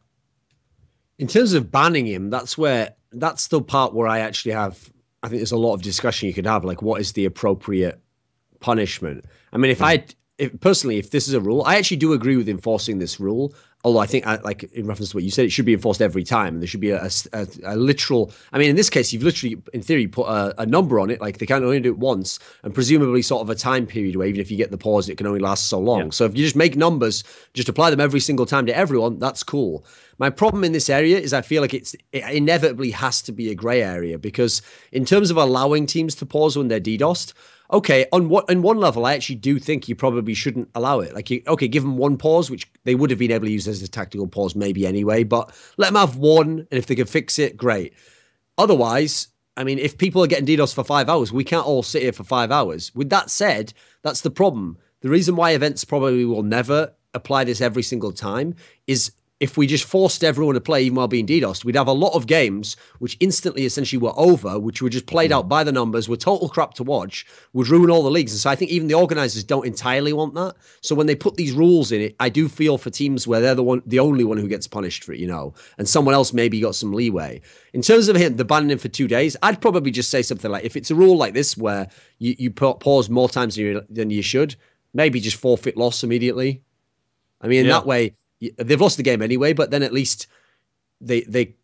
In terms of banning him, that's the part where I think there's a lot of discussion you could have, like what is the appropriate punishment? I mean, if this is a rule, I actually do agree with enforcing this rule. Although I think, like in reference to what you said, it should be enforced every time. And there should be a literal. I mean, in this case, you've literally, in theory, put a number on it. Like they can only do it once, and presumably sort of a time period where even if you get the pause, it can only last so long. Yeah. So if you just make numbers, just apply them every single time to everyone, that's cool. My problem in this area is I feel like it inevitably has to be a grey area, because in terms of allowing teams to pause when they're DDoSed, okay, on one level, I actually do think you probably shouldn't allow it. Like, give them 1 pause, which they would have been able to use as a tactical pause maybe anyway, but let them have 1, and if they can fix it, great. Otherwise, I mean, if people are getting DDoS for 5 hours, we can't all sit here for 5 hours. With that said, that's the problem. The reason why events probably will never apply this every single time is if we just forced everyone to play even while being DDoSed, we'd have a lot of games which instantly essentially were over, which were just played out by the numbers, were total crap to watch, would ruin all the leagues. And so I think even the organizers don't entirely want that. So when they put these rules in it, I do feel for teams where they're the only one who gets punished for it, and someone else maybe got some leeway. In terms of the banning him for 2 days, I'd probably just say something like, if it's a rule like this where you pause more times than you should, maybe just forfeit loss immediately. I mean, in that way, they've lost the game anyway, but then at least I think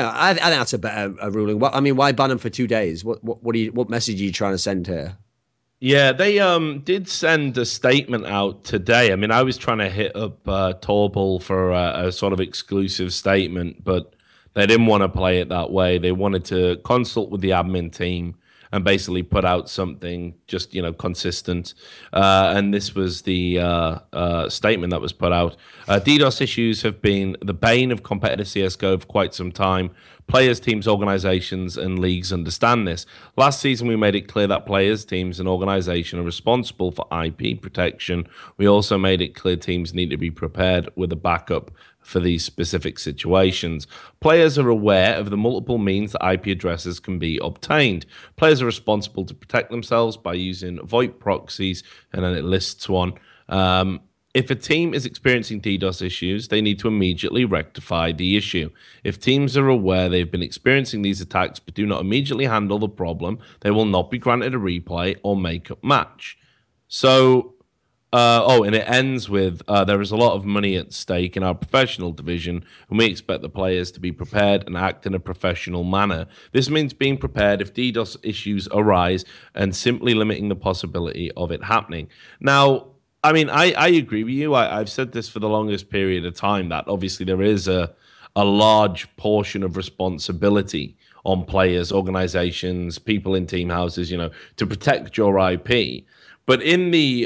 that's a better ruling. I mean, why ban them for 2 days? What message are you trying to send here? Yeah, they did send a statement out today. I mean, I was trying to hit up Torbull for a sort of exclusive statement, but they didn't want to play it that way. They wanted to consult with the admin team and basically put out something just consistent. And this was the statement that was put out. DDoS issues have been the bane of competitive CS:GO for quite some time. Players, teams, organizations, and leagues understand this. Last season, we made it clear that players, teams, and organizations are responsible for IP protection. We also made it clear teams need to be prepared with a backup for these specific situations. Players are aware of the multiple means that IP addresses can be obtained. Players are responsible to protect themselves by using VoIP proxies, and then it lists one. If a team is experiencing DDoS issues, they need to immediately rectify the issue. If teams are aware they've been experiencing these attacks but do not immediately handle the problem, they will not be granted a replay or makeup match. So, and it ends with there is a lot of money at stake in our professional division, and we expect the players to be prepared and act in a professional manner. This means being prepared if DDoS issues arise and simply limiting the possibility of it happening. Now, I mean, I agree with you. I've said this for the longest period of time that obviously there is a large portion of responsibility on players, organizations, people in team houses, to protect your IP. But in the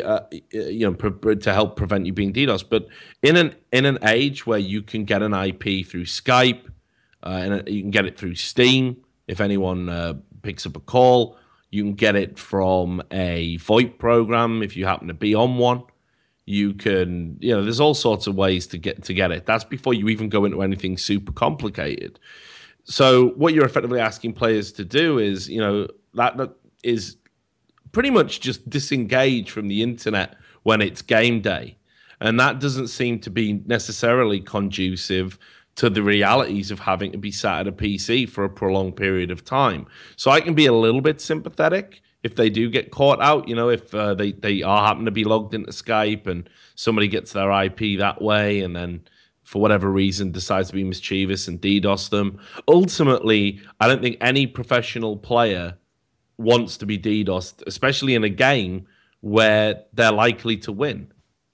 to help prevent you being DDoS. But in an age where you can get an IP through Skype, and you can get it through Steam if anyone picks up a call. You can get it from a VoIP program if you happen to be on one. You can, there's all sorts of ways to get it. That's before you even go into anything super complicated. So what you're effectively asking players to do is, that is pretty much just disengage from the internet when it's game day. And that doesn't seem to be necessarily conducive to the realities of having to be sat at a PC for a prolonged period of time. So I can be a little bit sympathetic if they do get caught out, if they are happen to be logged into Skype and somebody gets their IP that way and then for whatever reason decides to be mischievous and DDoS them. Ultimately, I don't think any professional player wants to be DDoSed, especially in a game where they're likely to win.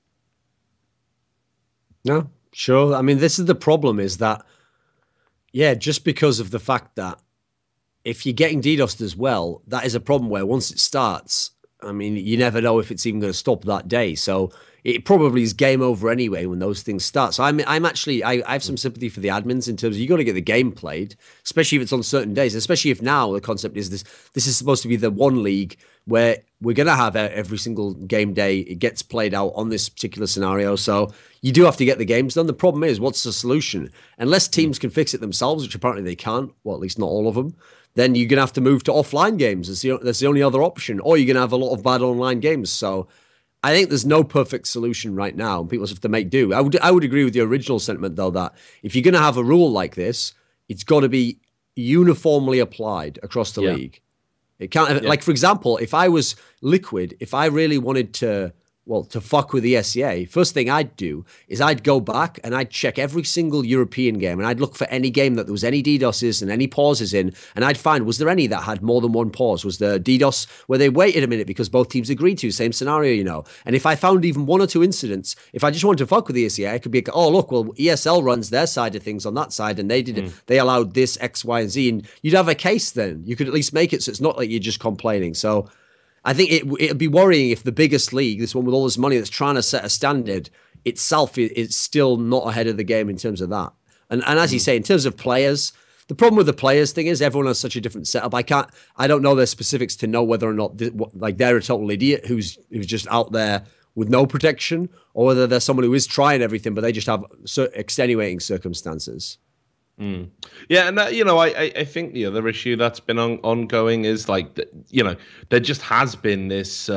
No, sure. I mean, this is the problem is that, just because of the fact that if you're getting DDoSed as well, that is a problem where once it starts, I mean, you never know if it's even going to stop that day. So it probably is game over anyway when those things start. So I have some sympathy for the admins in terms of you got to get the game played, especially if it's on certain days, especially if now the concept is this is supposed to be the one league where we're going to have every single game day. It gets played out on this particular scenario. So you do have to get the games done. The problem is, what's the solution? Unless teams can fix it themselves, which apparently they can't, well, at least not all of them, then you're going to have to move to offline games. That's the only other option. Or you're going to have a lot of bad online games. So I think there's no perfect solution right now. People have to make do. I would agree with the original sentiment, though, that if you're going to have a rule like this, it's got to be uniformly applied across the league. It can't, like, for example, if I was Liquid, if I really wanted to fuck with the SEA, first thing I'd do is I'd go back and I'd check every single European game and I'd look for any game that there was any DDoSes and any pauses in, and I'd find, was there any that had more than one pause? Was there DDoS where they waited a minute because both teams agreed to, same scenario, And if I found even one or two incidents, if I just wanted to fuck with the SEA, I could be like, oh, look, well, ESL runs their side of things on that side and they allowed this X, Y, and Z, and you'd have a case then. You could at least make it so it's not like you're just complaining. So I think it'd be worrying if the biggest league, this one with all this money that's trying to set a standard, itself is still not ahead of the game in terms of that. And as you say, in terms of players, the problem with the players thing is everyone has such a different setup. I don't know their specifics to know whether or not they're a total idiot who's just out there with no protection, or whether they're someone who is trying everything, but they just have extenuating circumstances. Yeah, and I think the other issue that's been ongoing is like, there just has been this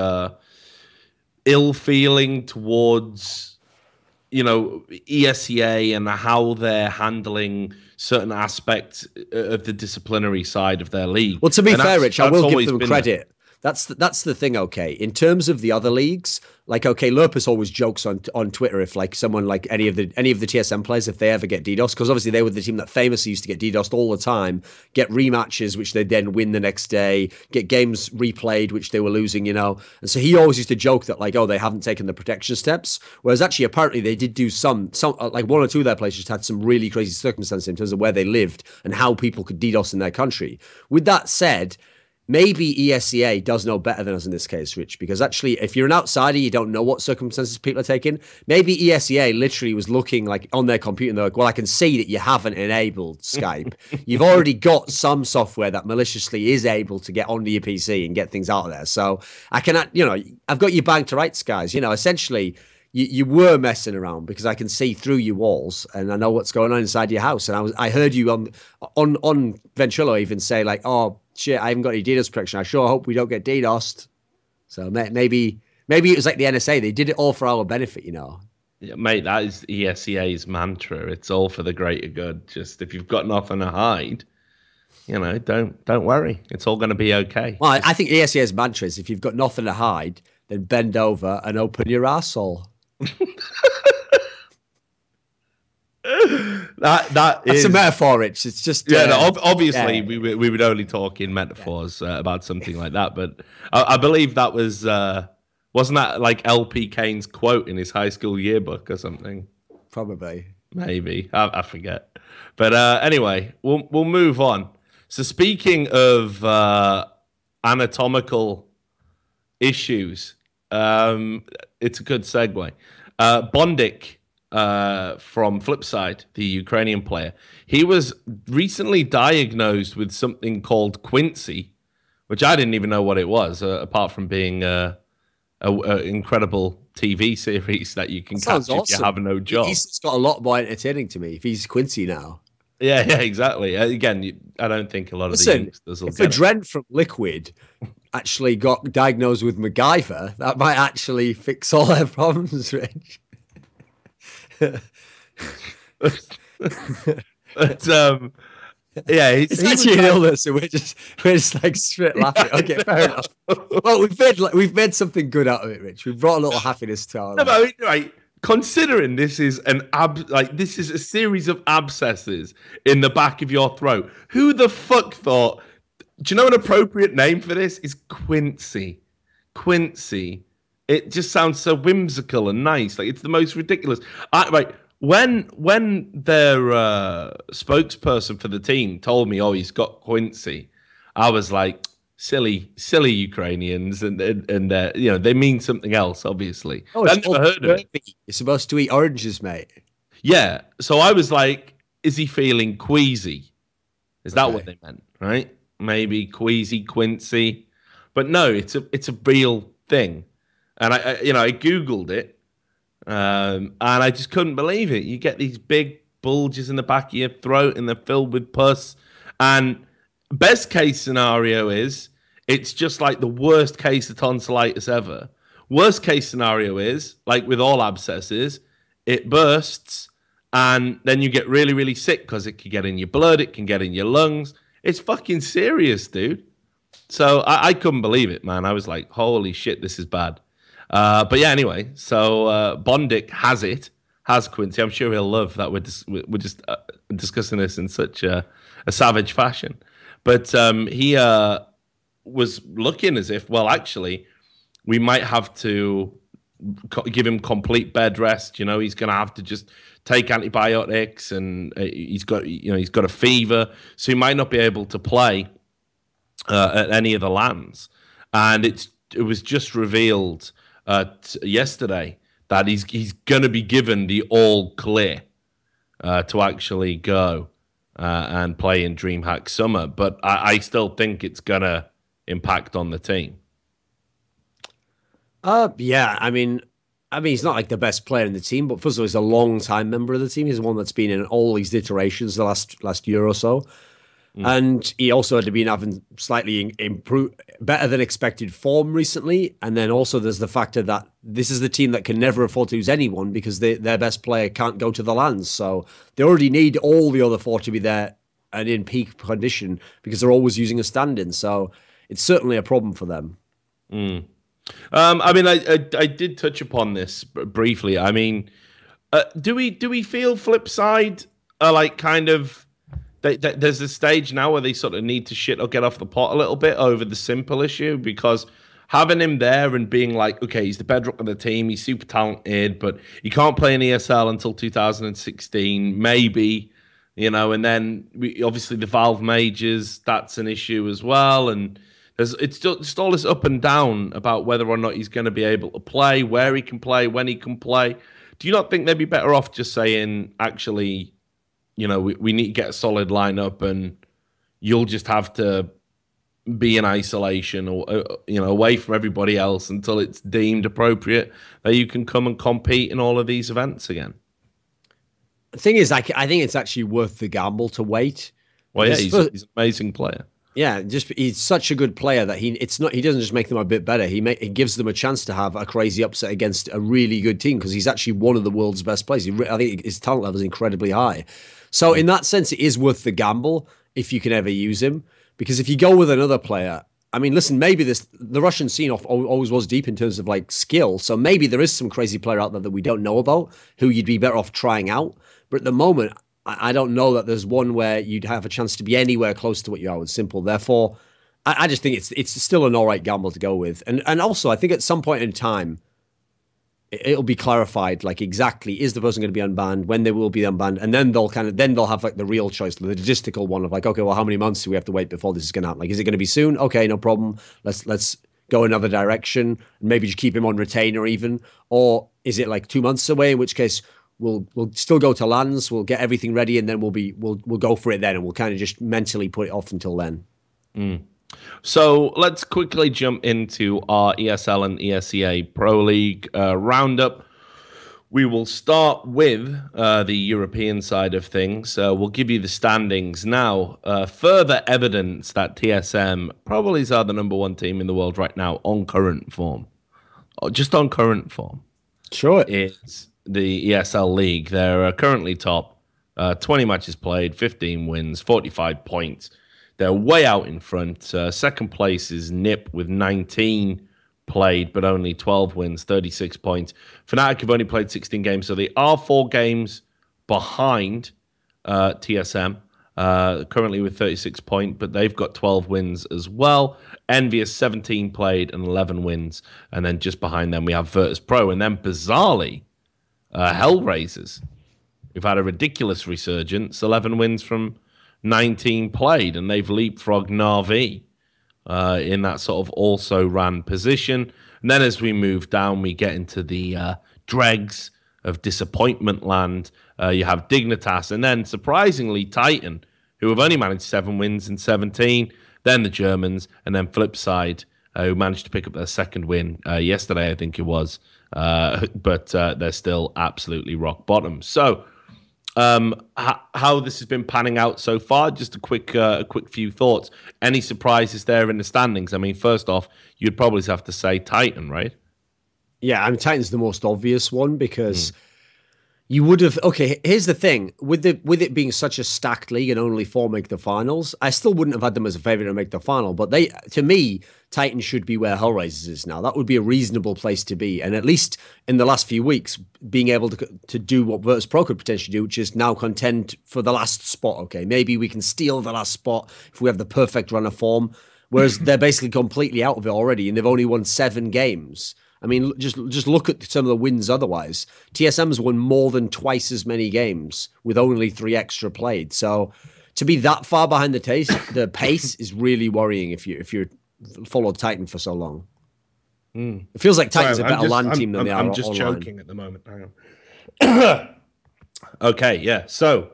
ill feeling towards, ESEA and how they're handling certain aspects of the disciplinary side of their league. Well, to be fair, Rich, I will give them credit. That's the thing. Okay, in terms of the other leagues, like okay, Lurpus always jokes on Twitter if like someone like any of the TSM players, if they ever get DDoS, because obviously they were the team that famously used to get DDoSed all the time, get rematches which they then win the next day, get games replayed which they were losing, you know. And so he always used to joke that like, oh, they haven't taken the protection steps, whereas actually apparently they did do some like one or two of their players just had some really crazy circumstances in terms of where they lived and how people could DDoS in their country. With that said, maybe ESEA does know better than us in this case, Rich, because actually, if you're an outsider, you don't know what circumstances people are taking. Maybe ESEA literally was looking like on their computer and they're like, well, I can see that you haven't enabled Skype. You've already got some software that maliciously is able to get onto your PC and get things out of there. So I can, you know, I've got your bang to rights, guys. You know, essentially, you were messing around because I can see through your walls and I know what's going on inside your house. And I heard you on Ventrilo even say like, oh, shit, I haven't got any DDoS protection. I sure hope we don't get DDoSed. So maybe it was like the NSA. They did it all for our benefit, you know. Yeah, mate, that is ESEA's mantra. It's all for the greater good. Just if you've got nothing to hide, you know, don't worry. It's all going to be okay. Well, I think ESEA's mantra is if you've got nothing to hide, then bend over and open your arsehole. That's a metaphor, Rich. It's just obviously yeah. we would only talk in metaphors about something like that, but I believe that was wasn't that like LP Kane's quote in his high school yearbook or something? Probably, maybe I forget. But anyway, we'll move on. So speaking of anatomical issues, it's a good segue. Bondik. From Flipside, the Ukrainian player, he was recently diagnosed with something called Quincy, which I didn't even know what it was, apart from being an incredible TV series that you can catch if you have no job. He's got a lot more entertaining to me if he's Quincy now. Yeah, exactly. Again, I don't think a lot of the youngsters will get it. If Adrent from Liquid actually got diagnosed with MacGyver, that might actually fix all their problems, Rich. But yeah, it's actually an illness, so we're just like straight laughing. Okay, fair enough. Well, we've made something good out of it, Rich. We've brought a little happiness to our life. Right. Considering this is this is a series of abscesses in the back of your throat, who the fuck thought? Do you know an appropriate name for this is Quincy? Quincy. It just sounds so whimsical and nice. Like it's the most ridiculous. When their spokesperson for the team told me, "Oh, he's got Quincy," I was like, "Silly Ukrainians," and you know they mean something else. Obviously, I've never heard of it. You're supposed to eat oranges, mate. Yeah, so I was like, "Is he feeling queasy?" Is that what they meant? Right? Maybe queasy, Quincy, but no, it's a real thing. And I Googled it, and I just couldn't believe it. You get these big bulges in the back of your throat, and they're filled with pus. And best case scenario is it's just like the worst case of tonsillitis ever. Worst case scenario is, like with all abscesses, it bursts, and then you get really, really sick because it can get in your blood, it can get in your lungs. It's fucking serious, dude. So I couldn't believe it, man. I was like, holy shit, this is bad. But yeah, anyway, so Bondik has Quincy. I'm sure he'll love that we're just discussing this in such a savage fashion. But he was looking as if, well, actually, we might have to give him complete bed rest. You know, he's going to have to just take antibiotics, and he's got a fever, so he might not be able to play at any of the lands. And it was just revealed yesterday that he's going to be given the all clear to actually go and play in DreamHack Summer, but I still think it's going to impact on the team. Yeah, I mean, he's not like the best player in the team, but first of all, he's a long-time member of the team. He's one that's been in all these iterations the last year or so. And he also had been having slightly better than expected form recently. And then also there's the factor that this is the team that can never afford to lose anyone because their best player can't go to the lands. So they already need all the other four to be there and in peak condition because they're always using a stand-in. So it's certainly a problem for them. I mean, I did touch upon this briefly. I mean, do we feel flip side are like kind of there's a stage now where they sort of need to shit or get off the pot a little bit over the simple issue because having him there and being like, okay, he's the bedrock of the team, he's super talented, but he can't play in ESL until 2016, maybe, and then obviously the Valve majors, that's an issue as well, and it's just all this up and down about whether or not he's going to be able to play, where he can play, when he can play. Do you not think they'd be better off just saying, actually, we need to get a solid lineup and you'll just have to be in isolation or, away from everybody else until it's deemed appropriate that you can come and compete in all of these events again? The thing is, I think it's actually worth the gamble to wait. Well, yeah, he's an amazing player. Yeah, he's such a good player that he doesn't just make them a bit better. He gives them a chance to have a crazy upset against a really good team because he's actually one of the world's best players. I think his talent level is incredibly high. So in that sense, it is worth the gamble if you can ever use him. Because if you go with another player, I mean, listen, maybe the Russian scene always was deep in terms of like skill. So maybe there is some crazy player out there that we don't know about who you'd be better off trying out. But at the moment, I don't know that there's one where you'd have a chance to be anywhere close to what you are with Simple. Therefore, I just think it's still an all right gamble to go with. And also, I think at some point in time, it'll be clarified, like exactly is the person going to be unbanned, when they will be unbanned, and then they'll have like the real choice, the logistical one of like, okay, well, how many months do we have to wait before this is going to happen? Like, is it going to be soon? Okay, no problem. Let's go another direction, and maybe just keep him on retainer even, or is it like 2 months away? In which case, we'll still go to lands, we'll get everything ready, and then we'll go for it then, and we'll kind of just mentally put it off until then. So let's quickly jump into our ESL and ESEA Pro League roundup. We will start with the European side of things. We'll give you the standings now. Further evidence that TSM probably are the number one team in the world right now on current form. Just on current form. Sure. It's the ESL League. They're currently top. 20 matches played, 15 wins, 45 points. They're way out in front. Second place is NIP with 19 played, but only 12 wins, 36 points. Fnatic have only played 16 games, so they are 4 games behind TSM, currently with 36 points, but they've got 12 wins as well. Envious 17 played and 11 wins. And then just behind them, we have Virtus Pro. And then bizarrely, Hellraisers, who've had a ridiculous resurgence, 11 wins from 19 played, and they've leapfrogged Na'Vi in that sort of also ran position. And then as we move down, we get into the dregs of disappointment land. You have Dignitas, and then surprisingly Titan, who have only managed 7 wins in 17. Then the Germans, and then Flipside, who managed to pick up their second win yesterday, I think it was. But they're still absolutely rock bottom. So how this has been panning out so far, just a quick few thoughts. Any surprises there in the standings? I mean, first off, you'd probably have to say Titan, right? Yeah, I mean, Titan's the most obvious one because you would have... Okay, here's the thing. With it being such a stacked league and only 4 make the finals, I still wouldn't have had them as a favourite to make the final. But to me, Titan should be where Hellraisers is now. That would be a reasonable place to be. And at least in the last few weeks, being able to do what Virtus Pro could potentially do, which is now contend for the last spot. Okay, maybe we can steal the last spot if we have the perfect run of form. Whereas they're basically completely out of it already, and they've only won 7 games. I mean, just look at some of the wins otherwise. TSM's won more than twice as many games with only 3 extra played. So to be that far behind the pace is really worrying if you followed Titan for so long. It feels like Titan's a better LAN team than they are online. I'm just choking at the moment. Hang on. Okay, yeah. So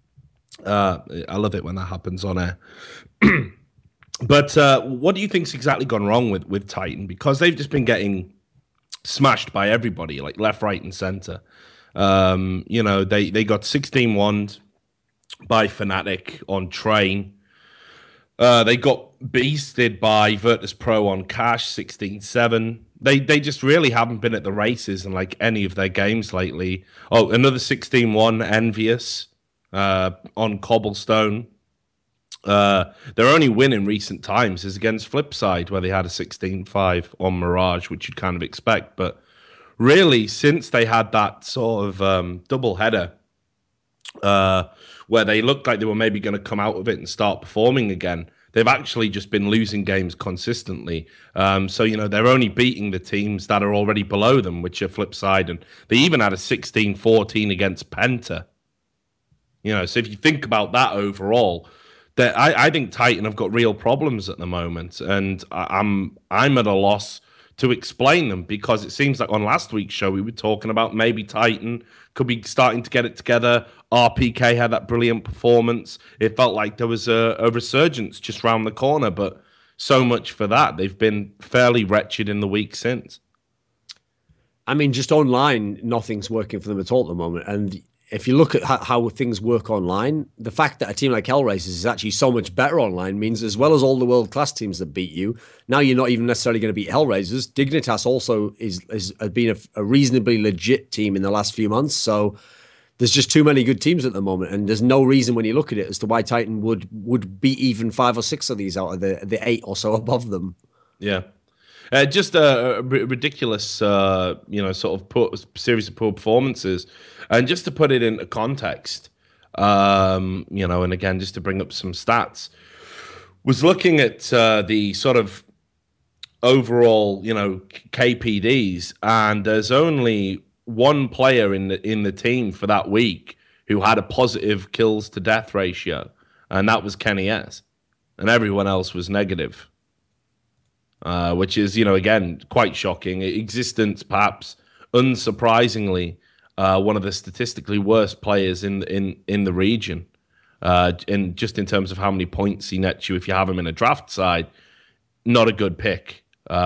I love it when that happens on air. But what do you think's exactly gone wrong with Titan? Because they've just been getting smashed by everybody, like left, right, and center. They got 16-1 by Fnatic on Train. They got beasted by Virtus Pro on Cash, 16-7. They just really haven't been at the races in like any of their games lately. Oh, another 16-1 Envious on Cobblestone. Their only win in recent times is against Flipside, where they had a 16-5 on Mirage, which you'd kind of expect. But really, since they had that sort of double header, where they looked like they were maybe going to come out of it and start performing again, they've actually just been losing games consistently. So, they're only beating the teams that are already below them, which are Flipside. And they even had a 16-14 against Penta. So if you think about that overall, that I think Titan have got real problems at the moment. And I'm at a loss to explain them, because it seems like on last week's show we were talking about maybe Titan could be starting to get it together. RPK had that brilliant performance. It felt like there was a resurgence just round the corner, but so much for that. They've been fairly wretched in the week since. I mean, just online, nothing's working for them at all at the moment. And if you look at how things work online, the fact that a team like Hellraisers is actually so much better online means, as well as all the world-class teams that beat you, now you're not even necessarily going to beat Hellraisers. Dignitas also has been a reasonably legit team in the last few months. So there's just too many good teams at the moment, and there's no reason when you look at it as to why Titan would beat even 5 or 6 of these out of the 8 or so above them. Yeah. Just a ridiculous, sort of series of poor performances. And just to put it into context, and again, just to bring up some stats, was looking at the sort of overall, KPDs, and there's only one player in the team for that week who had a positive kills to death ratio, and that was Kenny S. And everyone else was negative. Which is, again, quite shocking. Existence, perhaps unsurprisingly, one of the statistically worst players in the region. And just in terms of how many points he nets you if you have him in a draft side, not a good pick. But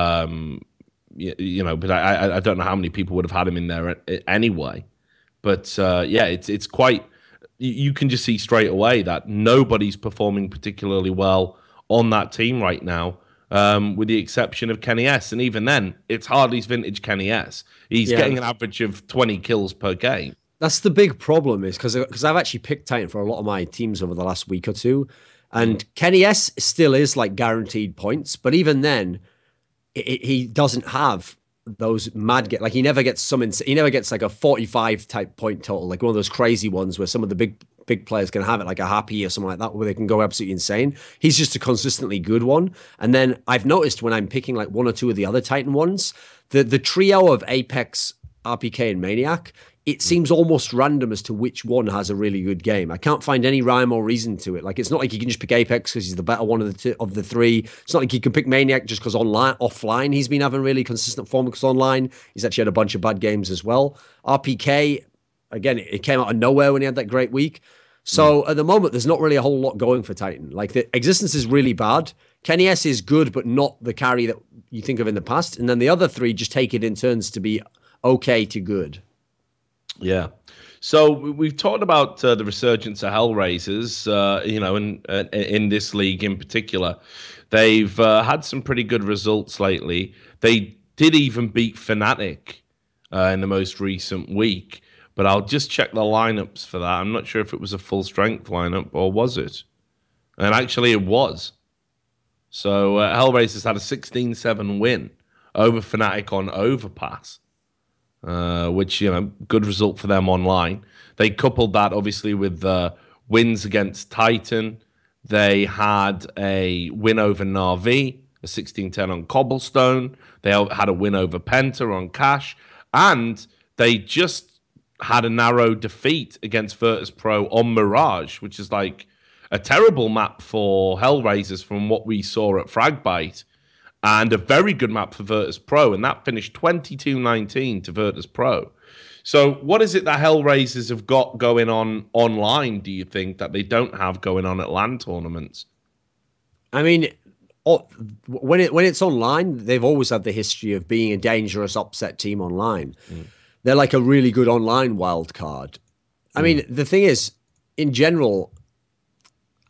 I don't know how many people would have had him in there anyway. But it's quite. You can just see straight away that nobody's performing particularly well on that team right now. With the exception of Kenny S. And even then, it's hardly vintage Kenny S. He's getting an average of 20 kills per game. That's the big problem, is because I've actually picked Titan for a lot of my teams over the last week or two. And Kenny S still is like guaranteed points. But even then, he doesn't have those mad like he never gets like a 45 type point total, like one of those crazy ones where some of the big players can have it, like a Happy or something like that, where they can go absolutely insane. He's just a consistently good one. And then I've noticed when I'm picking like one or two of the other Titan ones, the trio of Apex, RPK, and Maniac, it seems almost random as to which one has a really good game. I can't find any rhyme or reason to it. Like, it's not like you can just pick Apex because he's the better one of the three. It's not like you can pick Maniac just because offline he's been having really consistent form, because online he's actually had a bunch of bad games as well. RPK, again, it came out of nowhere when he had that great week. So at the moment, there's not really a whole lot going for Titan. Like, the Existence is really bad. Kenny S is good, but not the carry that you think of in the past. And then the other three just take it in turns to be okay to good. Yeah. So we've talked about the resurgence of Hellraisers, in this league in particular. They've had some pretty good results lately. They did even beat Fnatic in the most recent week. But I'll just check the lineups for that. I'm not sure if it was a full strength lineup, or was it? And actually it was. So Hellraisers had a 16-7 win over Fnatic on Overpass, which, good result for them online. They coupled that obviously with wins against Titan. They had a win over Na'Vi, a 16-10 on Cobblestone. They had a win over Penta on Cash. And they just had a narrow defeat against Virtus Pro on Mirage, which is like a terrible map for Hellraisers from what we saw at Fragbite, and a very good map for Virtus Pro, and that finished 22-19 to Virtus Pro. So what is it that Hellraisers have got going on online, do you think, that they don't have going on at LAN tournaments? I mean, when it's online, they've always had the history of being a dangerous upset team online. They're like a really good online wild card. I mean, the thing is, in general,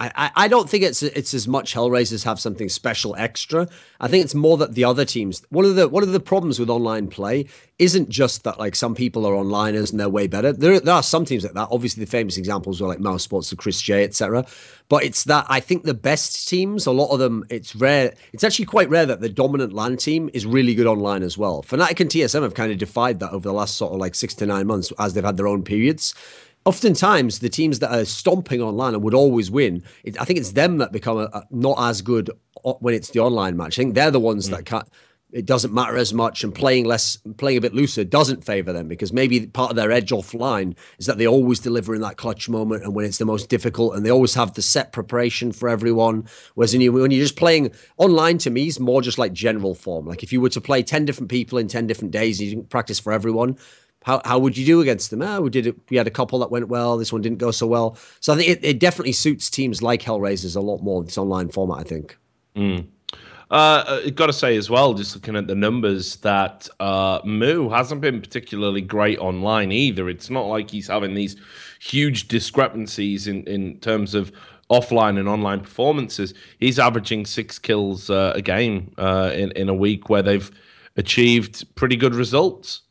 I don't think it's as much Hellraisers have something special extra. I think it's more that the other teams. One of the problems with online play isn't just that like some people are onliners and they're way better. There are some teams like that. Obviously, the famous examples were like Mouse Sports, the Chris J, etc. But it's that I think the best teams, a lot of them, it's rare. It's actually quite rare that the dominant LAN team is really good online as well. Fnatic and TSM have kind of defied that over the last sort of like 6 to 9 months as they've had their own periods. Oftentimes, the teams that are stomping online and would always win, I think it's them that become not as good when it's the online match. I think they're the ones that can't. It doesn't matter as much, and playing a bit looser doesn't favor them because maybe part of their edge offline is that they always deliver in that clutch moment and when it's the most difficult, and they always have the set preparation for everyone. Whereas when you're just playing online, to me, is more just like general form. Like if you were to play 10 different people in 10 different days, and you didn't practice for everyone. How would you do against them? We had a couple that went well. This one didn't go so well. So I think it definitely suits teams like Hellraisers a lot more, this online format, I think. I've got to say as well, just looking at the numbers, that Moo hasn't been particularly great online either. It's not like he's having these huge discrepancies in terms of offline and online performances. He's averaging 6 kills a game in a week where they've achieved pretty good results.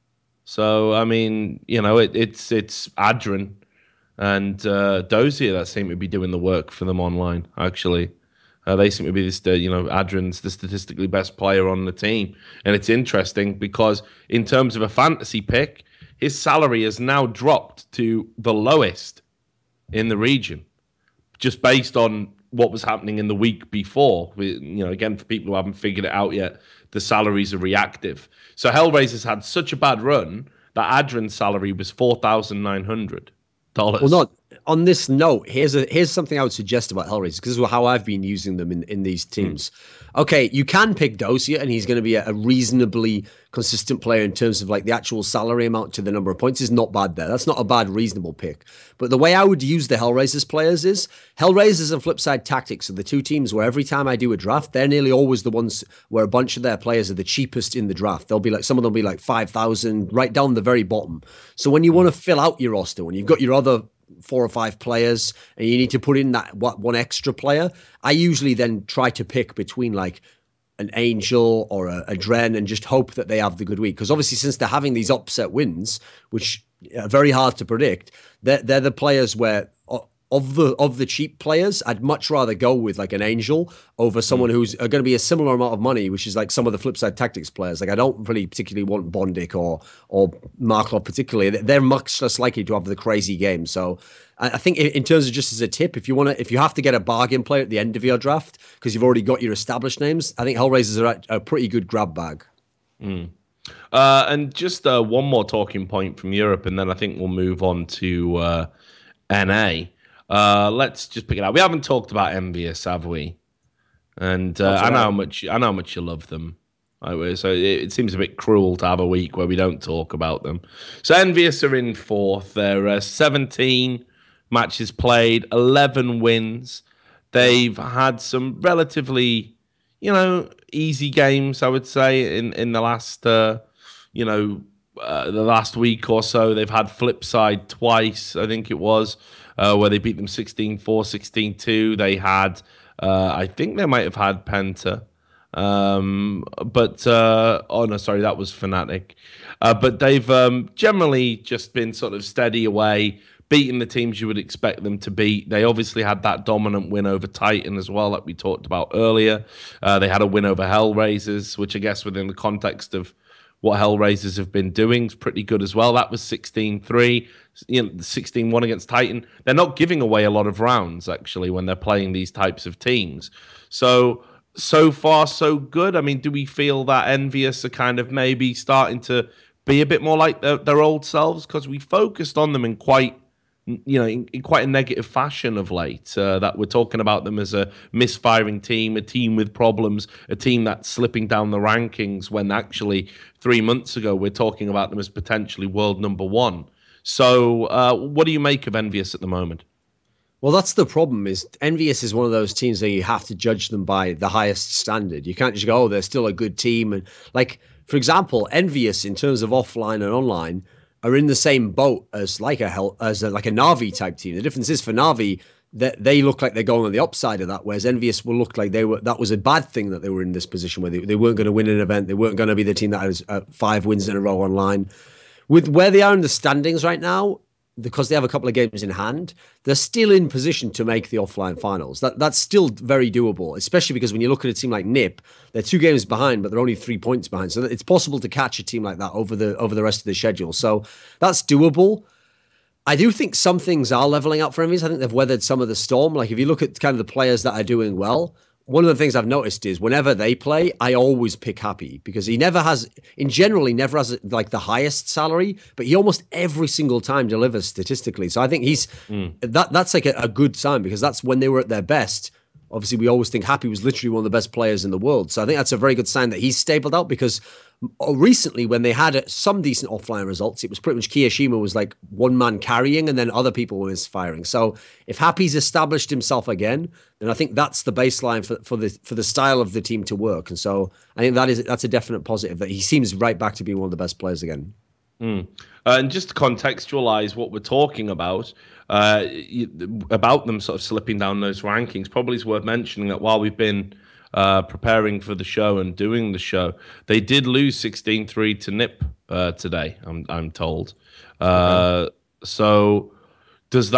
So, I mean, it's Adren and Dozier that seem to be doing the work for them online, actually. They seem to be Adren's the statistically best player on the team. And it's interesting because in terms of a fantasy pick, his salary has now dropped to the lowest in the region, just based on what was happening in the week before. Again, for people who haven't figured it out yet, the salaries are reactive. So Hellraisers had such a bad run that Adren's salary was $4,900. Well, not on this note. Here's something I would suggest about Hellraisers, because this is how I've been using them in these teams. Okay, you can pick Dozier, and he's going to be a reasonably consistent player in terms of like the actual salary amount to the number of points is not bad there. That's not a bad, reasonable pick. But the way I would use the Hellraisers players is Hellraisers and Flipside Tactics are the two teams where every time I do a draft, they're nearly always the ones where a bunch of their players are the cheapest in the draft. They'll be like, some of them will be like 5,000, right down the very bottom. So when you want to fill out your roster, when you've got your other 4 or 5 players and you need to put in that one extra player, I usually then try to pick between like an Angel or a Dren and just hope that they have the good week. Because obviously, since they're having these upset wins, which are very hard to predict, they're the players where of the cheap players, I'd much rather go with like an Angel over someone who's going to be a similar amount of money, which is like some of the Flipside Tactics players. Like I don't really particularly want Bondic or Markov particularly. They're much less likely to have the crazy game. So I think in terms of just as a tip, if you have to get a bargain player at the end of your draft because you've already got your established names, I think Hellraisers are a pretty good grab bag. And just one more talking point from Europe, and then I think we'll move on to NA. Let's just pick it out. We haven't talked about Envious, have we? And I know how much you love them. So it seems a bit cruel to have a week where we don't talk about them. So Envious are in 4th. They're 17 matches played, 11 wins. They've had some relatively, easy games, I would say, in the last, the last week or so. They've had Flipside twice, I think it was, where they beat them 16-4, 16-2. They had, I think they might have had Penta. That was Fnatic. But they've generally just been sort of steady away, beating the teams you would expect them to beat. They obviously had that dominant win over Titan as well, like we talked about earlier. They had a win over Hellraisers, which I guess within the context of what Hellraisers have been doing is pretty good as well. That was 16-3, 16-1 against Titan. They're not giving away a lot of rounds, actually, when they're playing these types of teams. So far, so good. I mean, do we feel that Envious are kind of maybe starting to be a bit more like their old selves? Because we focused on them in quite a negative fashion of late, that we're talking about them as a misfiring team, a team with problems, a team that's slipping down the rankings, when actually 3 months ago we're talking about them as potentially world number 1. So what do you make of Envious at the moment? Well, that's the problem, is Envious is one of those teams that you have to judge them by the highest standard. You can't just go, they're still a good team. And like, for example, Envious in terms of offline and online are in the same boat as like a Na'Vi type team. The difference is for Na'Vi, they look like they're going on the upside of that, whereas Envious will look like that was a bad thing that they were in this position where they weren't going to win an event. They weren't going to be the team that has 5 wins in a row online. With where they are in the standings right now, because they have a couple of games in hand, they're still in position to make the offline finals. That's still very doable, especially because when you look at a team like NiP, they're 2 games behind, but they're only 3 points behind. So it's possible to catch a team like that over the rest of the schedule. So that's doable. I do think some things are leveling out for Envious. I think they've weathered some of the storm. Like if you look at kind of the players that are doing well, one of the things I've noticed is whenever they play, I always pick Happy because he never has like the highest salary, but he almost every single time delivers statistically. So I think that's like a good sign because that's when they were at their best. Obviously, we always think Happy was literally one of the best players in the world. So I think that's a very good sign that he's stabled out because recently when they had some decent offline results, it was pretty much Kiyashima was like one man carrying and then other people were misfiring. So if Happy's established himself again, then I think that's the baseline for the style of the team to work. And so I think that's a definite positive that he seems right back to being one of the best players again. And just to contextualize what we're talking about them sort of slipping down those rankings, probably is worth mentioning that while we've been preparing for the show and doing the show, they did lose 16-3 to NiP today, I'm told. Okay. So does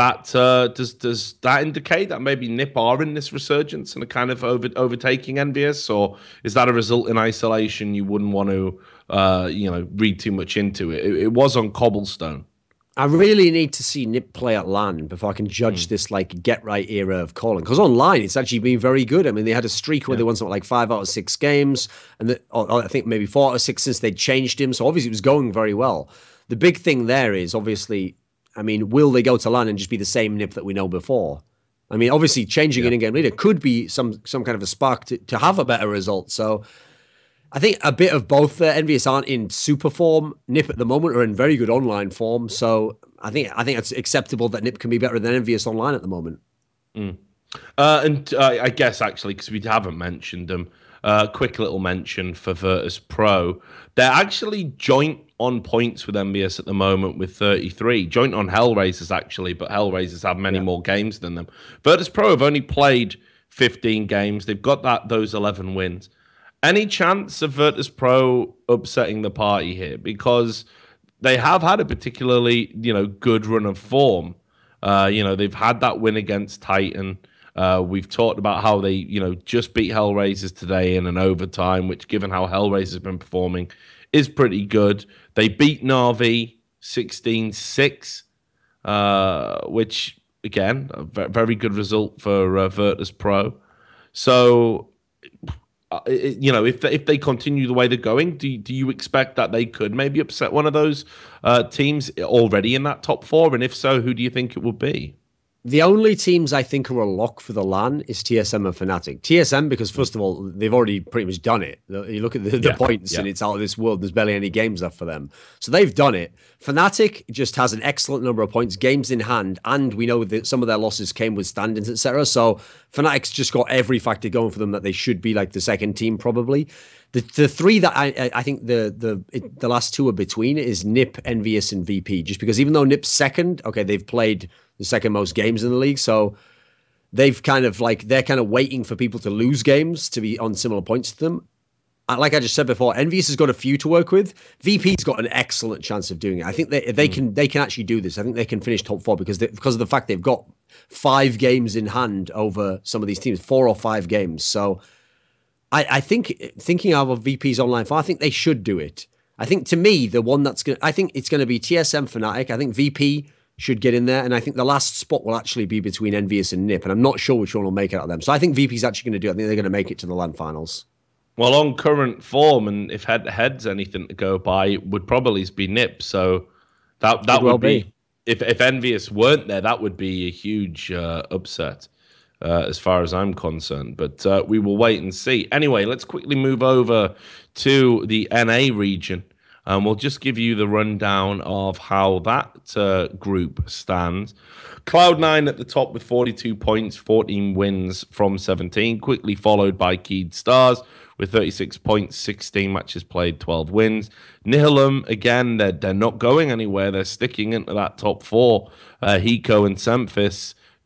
that indicate that maybe NiP are in this resurgence and are kind of overtaking Envious, or is that a result in isolation you wouldn't want to read too much into it? It was on cobblestone. I really need to see NiP play at LAN before I can judge this like get right era of calling. Because online, it's actually been very good. I mean, they had a streak where they won something like 5 out of 6 games, and I think maybe 4 out of 6 since they changed him. So obviously, it was going very well. The big thing there is obviously, I mean, will they go to LAN and just be the same NiP that we know before? I mean, obviously, changing an in-game leader could be some kind of a spark to have a better result. So I think a bit of both there. Envious aren't in super form. NiP at the moment are in very good online form. So I think it's acceptable that NiP can be better than Envious online at the moment. And I guess actually, because we haven't mentioned them, quick little mention for Virtus Pro. They're actually joint on points with Envious at the moment with 33. Joint on Hellraisers actually, but Hellraisers have many more games than them. Virtus Pro have only played 15 games. They've got those 11 wins. Any chance of Virtus Pro upsetting the party here? Because they have had a particularly, good run of form. They've had that win against Titan. We've talked about how they, just beat Hellraisers today in an overtime, which, given how Hellraisers have been performing, is pretty good. They beat Na'Vi 16-6, which, again, a very good result for Virtus Pro. So, if they continue the way they're going, do you expect that they could maybe upset one of those teams already in that top 4? And if so, who do you think it would be? The only teams I think are a lock for the LAN is TSM and Fnatic. TSM, because first of all, they've already pretty much done it. You look at the points and it's out of this world. There's barely any games left for them. So they've done it. Fnatic just has an excellent number of points, games in hand, and we know that some of their losses came with stand-ins, etc. So Fnatic's just got every factor going for them that they should be like the second team probably. The 3 that I think the last 2 are between is NiP, Envious, and VP. Just because even though NiP's second, okay, they've played the second most games in the league, so they're kind of waiting for people to lose games to be on similar points to them. Like I just said before, Envious has got a few to work with. VP's got an excellent chance of doing it. I think they can actually do this. I think they can finish top 4 because of the fact they've got 5 games in hand over some of these teams, 4 or 5 games. So I think, thinking of VP's online form, I think they should do it. I think, to me, the one I think it's going to be TSM Fnatic. I think VP should get in there, and I think the last spot will actually be between Envious and NiP, and I'm not sure which one will make it out of them. So I think VP's actually going to do it. I think they're going to make it to the LAN finals. Well, on current form, and if head-to-head's anything to go by, would probably be NiP. So that would be if Envious weren't there, that would be a huge upset. As far as I'm concerned. But we will wait and see. Anyway, let's quickly move over to the NA region. And we'll just give you the rundown of how that group stands. Cloud9 at the top with 42 points, 14 wins from 17. Quickly followed by Keyed Stars with 36 points, 16 matches played, 12 wins. Nihilum, again, they're not going anywhere. They're sticking into that top 4. Hiko and Semphis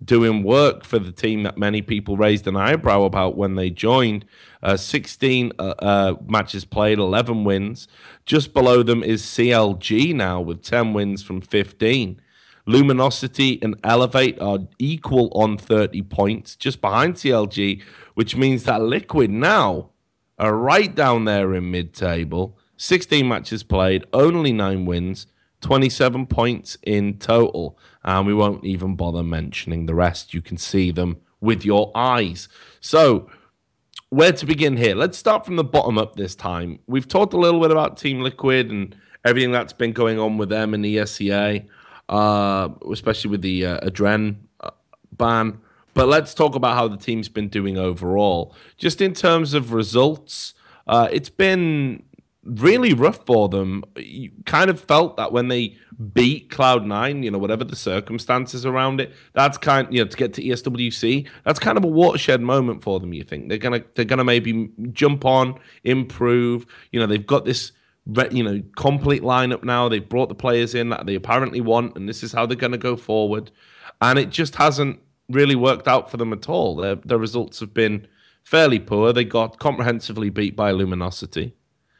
doing work for the team that many people raised an eyebrow about when they joined. 16 matches played, 11 wins. Just below them is CLG now with 10 wins from 15. Luminosity and Elevate are equal on 30 points, just behind CLG, which means that Liquid now are right down there in mid-table. 16 matches played, only 9 wins, 27 points in total. And we won't even bother mentioning the rest. You can see them with your eyes. So, where to begin here? Let's start from the bottom up this time. We've talked a little bit about Team Liquid and everything that's been going on with them and the ESEA, especially with the Adren ban. But let's talk about how the team's been doing overall. Just in terms of results, it's been really rough for them. You kind of felt that when they beat Cloud9, whatever the circumstances around it, that's to get to ESWC, that's kind of a watershed moment for them. You think they're gonna maybe jump on, improve. They've got this complete lineup now. They've brought the players in that they apparently want, and this is how they're gonna go forward. And it just hasn't really worked out for them at all. Their results have been fairly poor. They got comprehensively beat by Luminosity.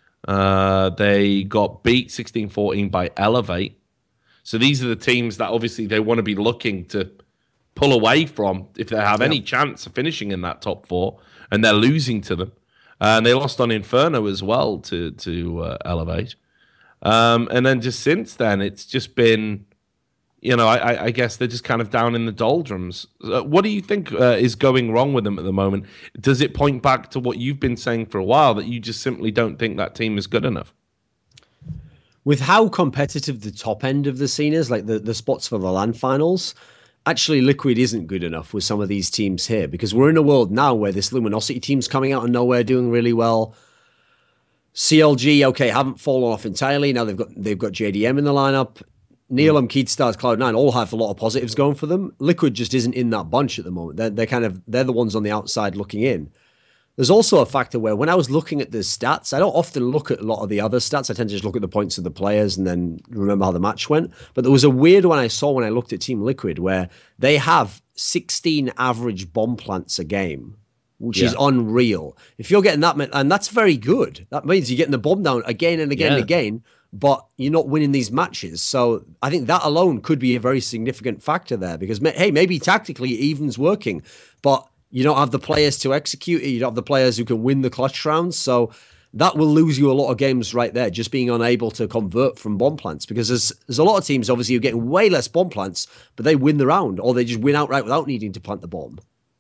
They got beat 16-14 by Elevate. So these are the teams that obviously they want to be looking to pull away from if they have any chance of finishing in that top 4, and they're losing to them. And they lost on Inferno as well to Elevate. And then just since then, it's just been, I guess they're just kind of down in the doldrums. What do you think is going wrong with them at the moment? Does it point back to what you've been saying for a while, that you just simply don't think that team is good enough? With how competitive the top end of the scene is, like the spots for the LAN finals, actually Liquid isn't good enough with some of these teams here, because we're in a world now where this Luminosity team's coming out of nowhere doing really well. CLG, okay, haven't fallen off entirely. Now they've got JDM in the lineup. Neilum, Keydstars, Cloud9 all have a lot of positives going for them. Liquid just isn't in that bunch at the moment. They're the ones on the outside looking in. There's also a factor where when I was looking at the stats, I don't often look at a lot of the other stats. I tend to just look at the points of the players and then remember how the match went. But there was a weird one I saw when I looked at Team Liquid where they have 16 average bomb plants a game, which is unreal. If you're getting that, and that's very good. That means you're getting the bomb down again and again and again, but you're not winning these matches. So I think that alone could be a very significant factor there, because, hey, maybe tactically it even's working, but you don't have the players to execute it. You don't have the players who can win the clutch rounds. So that will lose you a lot of games right there, just being unable to convert from bomb plants, because there's a lot of teams, obviously, who are getting way less bomb plants, but they win the round, or they just win outright without needing to plant the bomb.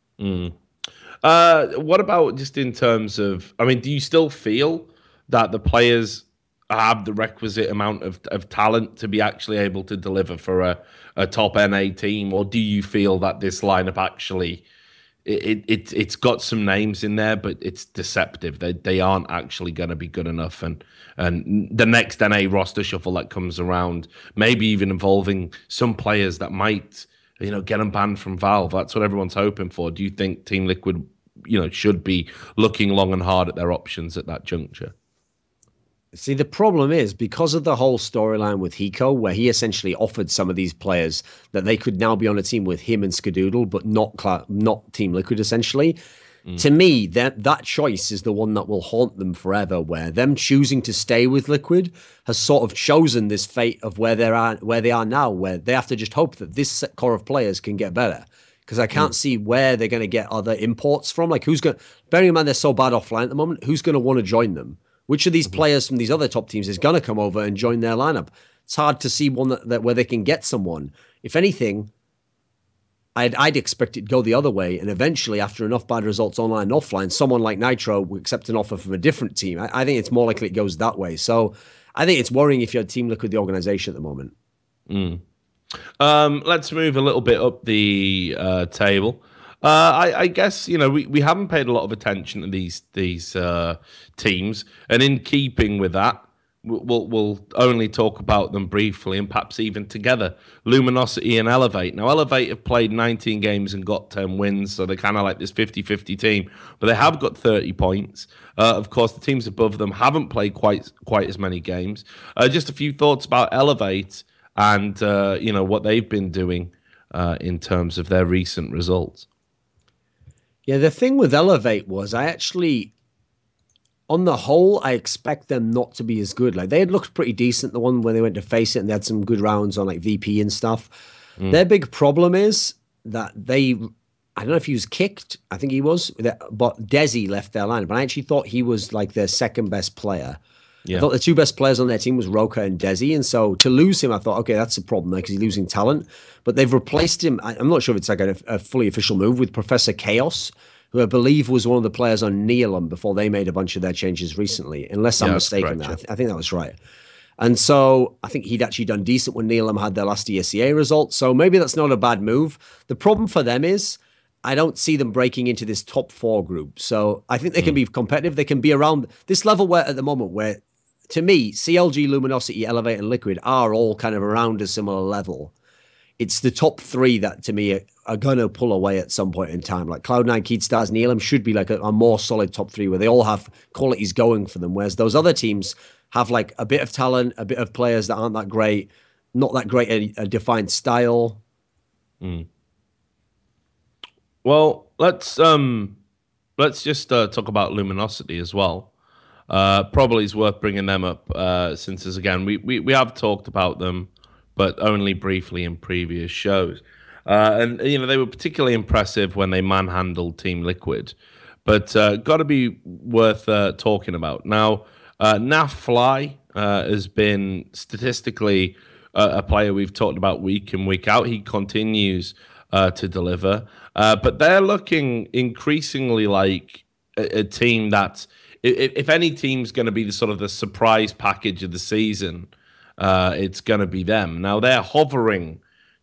What about just in terms of, do you still feel that the players have the requisite amount of talent to be actually able to deliver for a top NA team? Or do you feel that this lineup actually, it's got some names in there, but it's deceptive? They aren't actually going to be good enough. And the next NA roster shuffle that comes around, maybe even involving some players that might, get them banned from Valve. That's what everyone's hoping for. Do you think Team Liquid, should be looking long and hard at their options at that juncture? See, the problem is, because of the whole storyline with Hiko, where he essentially offered some of these players that they could now be on a team with him and Skadoodle, but not Team Liquid, essentially. To me, that choice is the one that will haunt them forever, where them choosing to stay with Liquid has sort of chosen this fate of where they are now, where they have to just hope that this core of players can get better. Because I can't see where they're going to get other imports from. Like, bearing in mind they're so bad offline at the moment, who's going to want to join them? Which of these players from these other top teams is going to come over and join their lineup? It's hard to see one that where they can get someone. If anything, I'd expect it to go the other way, and eventually, after enough bad results online and offline, someone like Nitro will accept an offer from a different team. I think it's more likely it goes that way. So I think it's worrying if you're Team Liquid, the organization at the moment. Let's move a little bit up the table. I guess, we haven't paid a lot of attention to these teams, and in keeping with that, we'll only talk about them briefly and perhaps even together. Luminosity and Elevate. Now, Elevate have played 19 games and got 10 wins, so they're kind of like this 50-50 team, but they have got 30 points. Of course, the teams above them haven't played quite as many games. Just a few thoughts about Elevate and what they've been doing. in terms of their recent results. Yeah, the thing with Elevate was on the whole, I expect them not to be as good. Like they had looked pretty decent, the one where they went to face it and they had some good rounds on like VP and stuff. Their big problem is that I don't know if he was kicked. I think he was, but Desi left their lineup. And I actually thought he was like their second best player. Yeah. I thought the two best players on their team was Roca and Desi. And so to lose him, I thought, okay, that's a problem there because he's losing talent. But they've replaced him. I'm not sure if it's like a fully official move with Professor Chaos, who I believe was one of the players on Neelam before they made a bunch of their changes recently, unless I'm mistaken. Correct, I think that was right. And so I think he'd actually done decent when Neelam had their last ESEA result. So maybe that's not a bad move. The problem for them is I don't see them breaking into this top 4 group. So I think they can be competitive. They can be around this level where at the moment where, to me, CLG, Luminosity, Elevate, and Liquid are all kind of around a similar level. It's the top 3 that, to me, are going to pull away at some point in time. Like Cloud9, Keystars, Neelam should be like a more solid top 3 where they all have qualities going for them. Whereas those other teams have like a bit of talent, a bit of players that aren't that great, not that great a defined style. Well, let's just talk about Luminosity as well. Probably is worth bringing them up since, as again, we have talked about them, but only briefly in previous shows. And they were particularly impressive when they manhandled Team Liquid, but got to be worth talking about. Now, Naf Fly has been statistically a player we've talked about week in, week out. He continues to deliver, but they're looking increasingly like a team that, if any team's going to be the sort of the surprise package of the season, it's going to be them. Now, they're hovering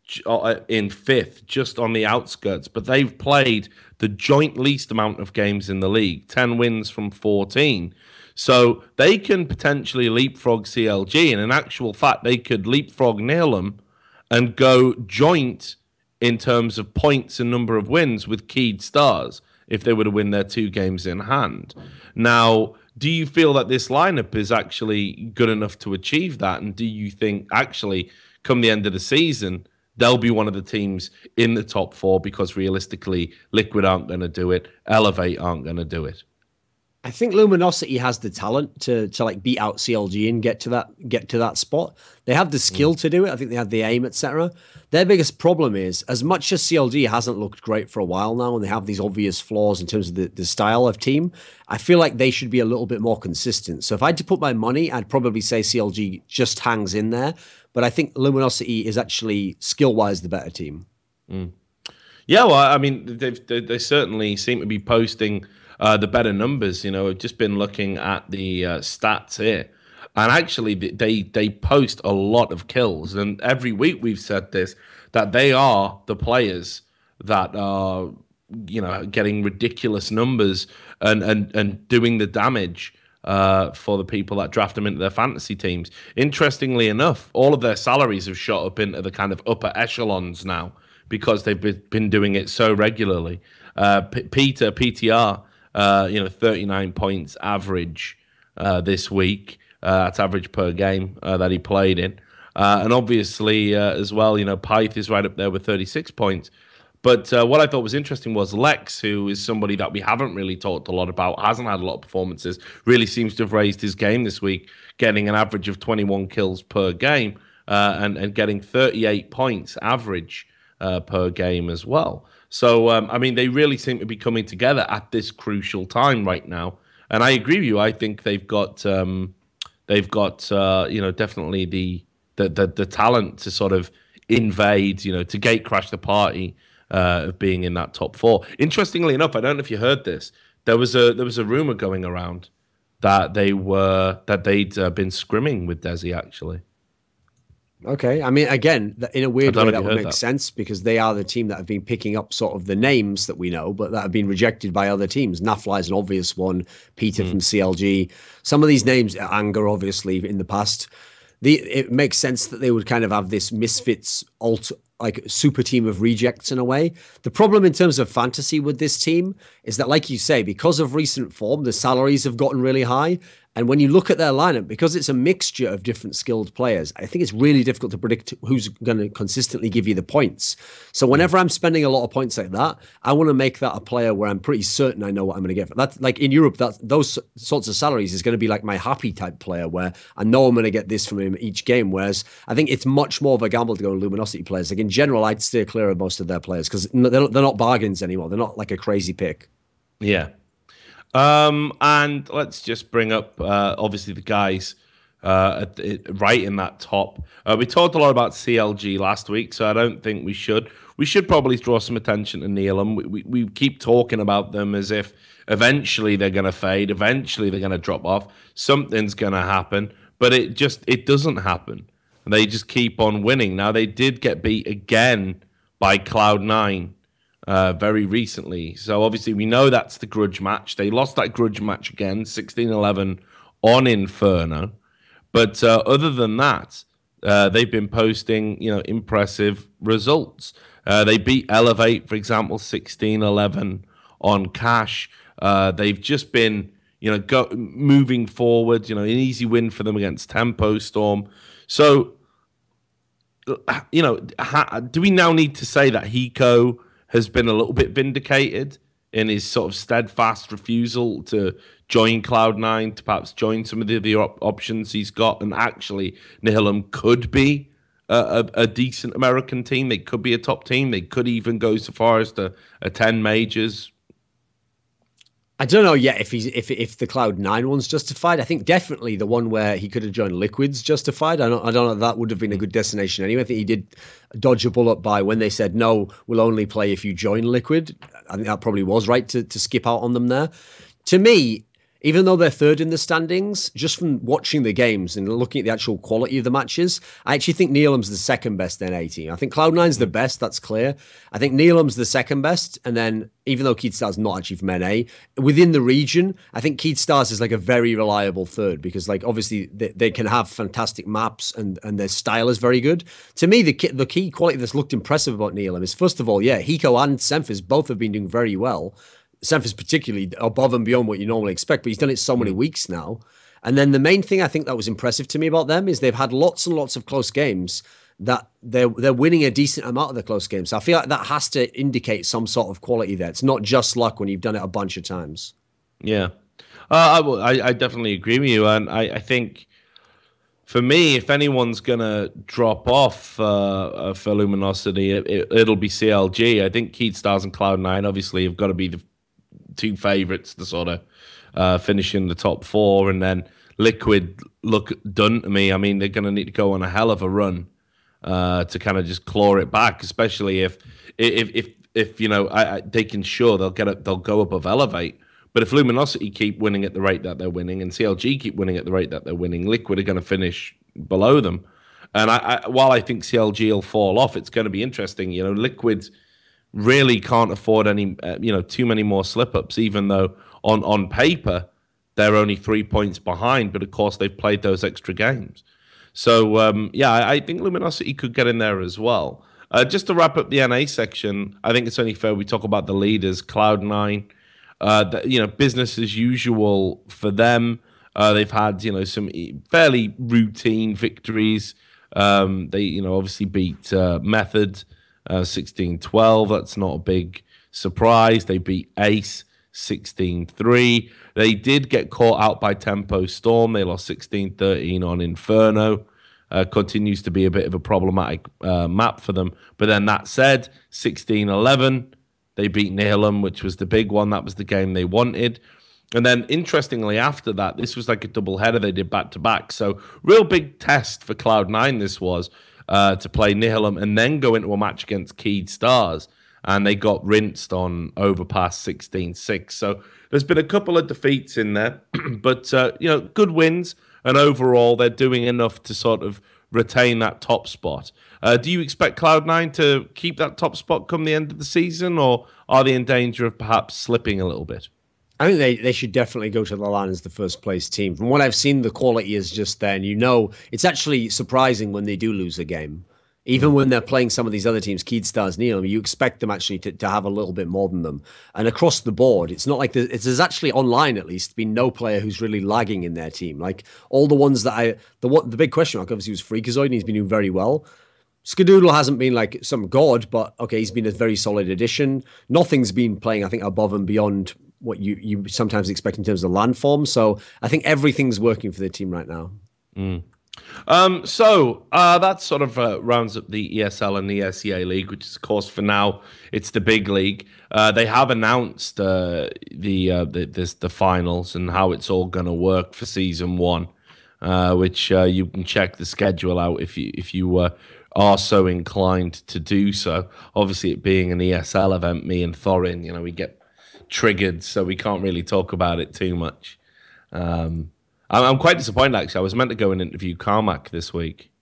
in 5th, just on the outskirts, but they've played the joint least amount of games in the league, 10 wins from 14. So they can potentially leapfrog CLG, and in actual fact, they could leapfrog Neelam and go joint in terms of points and number of wins with Keystars if they were to win their 2 games in hand. Now, do you feel that this lineup is actually good enough to achieve that? And do you think actually, come the end of the season, they'll be one of the teams in the top 4 because realistically, Liquid aren't going to do it, Elevate aren't going to do it? I think Luminosity has the talent to like beat out CLG and get to that spot. They have the skill to do it. I think they have the aim, etc. Their biggest problem is, as much as CLG hasn't looked great for a while now, and they have these obvious flaws in terms of the style of team, I feel like they should be a little bit more consistent. So if I had to put my money, I'd probably say CLG just hangs in there. But I think Luminosity is actually skill-wise the better team. Yeah, well, I mean, they certainly seem to be posting the better numbers. I've just been looking at the stats here, and actually they post a lot of kills. And every week we've said this, that they are the players that are getting ridiculous numbers and doing the damage for the people that draft them into their fantasy teams. Interestingly enough, all of their salaries have shot up into the kind of upper echelons now because they've been doing it so regularly. Peter, PTR, 39 points average this week. That's average per game that he played in. And obviously, as well, Pyth is right up there with 36 points. But what I thought was interesting was Lex, who is somebody that we haven't really talked a lot about, hasn't had a lot of performances, really seems to have raised his game this week, getting an average of 21 kills per game and getting 38 points average per game as well. So, I mean, they really seem to be coming together at this crucial time right now. And I agree with you. I think they've got definitely the talent to sort of invade, to gate crash the party of being in that top 4. Interestingly enough, I don't know if you heard this. There was a rumor going around that they'd been scrimming with Desi actually. Okay. I mean, again, in a weird way, that would make sense because they are the team that have been picking up sort of the names that we know, but that have been rejected by other teams. Nafly is an obvious one. Peter from CLG. Some of these names, Anger, obviously, in the past. It makes sense that they would kind of have this misfits like super team of rejects in a way. The problem in terms of fantasy with this team is that, like you say, because of recent form, the salaries have gotten really high. And when you look at their lineup, because it's a mixture of different skilled players, I think it's really difficult to predict who's going to consistently give you the points. So whenever I'm spending a lot of points like that, I want to make that a player where I'm pretty certain I know what I'm going to get. That, like in Europe, those sorts of salaries is going to be like my happy type player where I know I'm going to get this from him each game. Whereas I think it's much more of a gamble to go with Luminosity players. Like in general, I'd steer clear of most of their players because they're not bargains anymore. They're not like a crazy pick. Yeah. And let's just bring up, obviously, the guys right in that top. We talked a lot about CLG last week, so I don't think we should. We should probably draw some attention to Neelam. We keep talking about them as if eventually they're going to fade, eventually they're going to drop off, something's going to happen, but it doesn't happen. They just keep on winning. Now, they did get beat again by Cloud9. Very recently. So obviously we know that's the grudge match. They lost that grudge match again, 16-11 on Inferno. But other than that, they've been posting, impressive results. They beat Elevate, for example, 16-11 on Cash. They've just been, moving forward, an easy win for them against Tempo Storm. So, do we now need to say that Hiko has been a little bit vindicated in his sort of steadfast refusal to join Cloud9, to perhaps join some of the other options he's got, and actually Nihilum could be a decent American team. They could be a top team. They could even go so far as to attend majors. I don't know yet if the Cloud9 one's justified. I think definitely the one where he could have joined Liquid's justified. I don't know if that would have been a good destination anyway. I think he did dodge a bullet by when they said, no, we'll only play if you join Liquid. I think that probably was right to skip out on them there. To me, even though they're third in the standings, just from watching the games and looking at the actual quality of the matches, I actually think Neelam's the second best NA team. I think Cloud9's the best, that's clear. I think Neelam's the second best, and then even though Keedstar's not actually from NA, within the region, I think Keedstar's is like a very reliable third because, like, obviously they can have fantastic maps and their style is very good. To me, the key quality that's looked impressive about Neelam is, first of all, Hiko and Semphis both have been doing very well. Semphis particularly above and beyond what you normally expect, but he's done it so many weeks now. And then the main thing I think that was impressive to me about them is they've had lots and lots of close games that they're winning a decent amount of the close games. So I feel like that has to indicate some sort of quality there. It's not just luck when you've done it a bunch of times. Yeah, I definitely agree with you. And I think for me, if anyone's going to drop off for Luminosity, it'll be CLG. I think Keedstar and Cloud9 obviously have got to be the two favorites to sort of finish in the top four, and then Liquid look done to me. I mean, they're going to need to go on a hell of a run to kind of just claw it back, especially if they can they'll go above Elevate. But if Luminosity keep winning at the rate that they're winning, and CLG keep winning at the rate that they're winning, Liquid are going to finish below them. And while I think CLG will fall off, it's going to be interesting. Liquid really can't afford any, too many more slip-ups, even though on paper they're only 3 points behind. But of course, they've played those extra games. So, I think Luminosity could get in there as well. Just to wrap up the NA section, I think it's only fair we talk about the leaders, Cloud9. Business as usual for them. They've had, some fairly routine victories. They, obviously beat Method 16-12. That's not a big surprise. They beat Ace 16-3. They did get caught out by Tempo Storm. They lost 16-13 on Inferno. Continues to be a bit of a problematic map for them. But then that said, 16-11. They beat Nihilum, which was the big one. That was the game they wanted. And then, interestingly, after that, this was like a double header they did back-to-back. So, real big test for Cloud9 this was to play Nihilum and then go into a match against Keedstar. And they got rinsed on Overpass 16-6. So, there's been a couple of defeats in there. But, good wins. And overall, they're doing enough to sort of retain that top spot. Do you expect Cloud9 to keep that top spot come the end of the season, or are they in danger of perhaps slipping a little bit? I think they should definitely go to the line as the first place team. From what I've seen, the quality is just there. And it's actually surprising when they do lose a game. Even when they're playing some of these other teams, Keedstars, Neil, you expect them actually to have a little bit more than them. And across the board, it's not like there's actually online at least been no player who's really lagging in their team. Like all the ones that the big question mark obviously was Freakazoid, and he's been doing very well. Skadoodle hasn't been like some god, but okay, he's been a very solid addition. Nothing's been playing, I think, above and beyond what you sometimes expect in terms of landform. So I think everything's working for the team right now. So that sort of rounds up the ESL and the SEA League, which is, of course, for now, it's the big league. They have announced the finals and how it's all going to work for season 1, which you can check the schedule out if you are so inclined to do so. Obviously, it being an ESL event, me and Thorin, we get triggered, so we can't really talk about it too much. I'm quite disappointed, actually. I was meant to go and interview Carmack this week.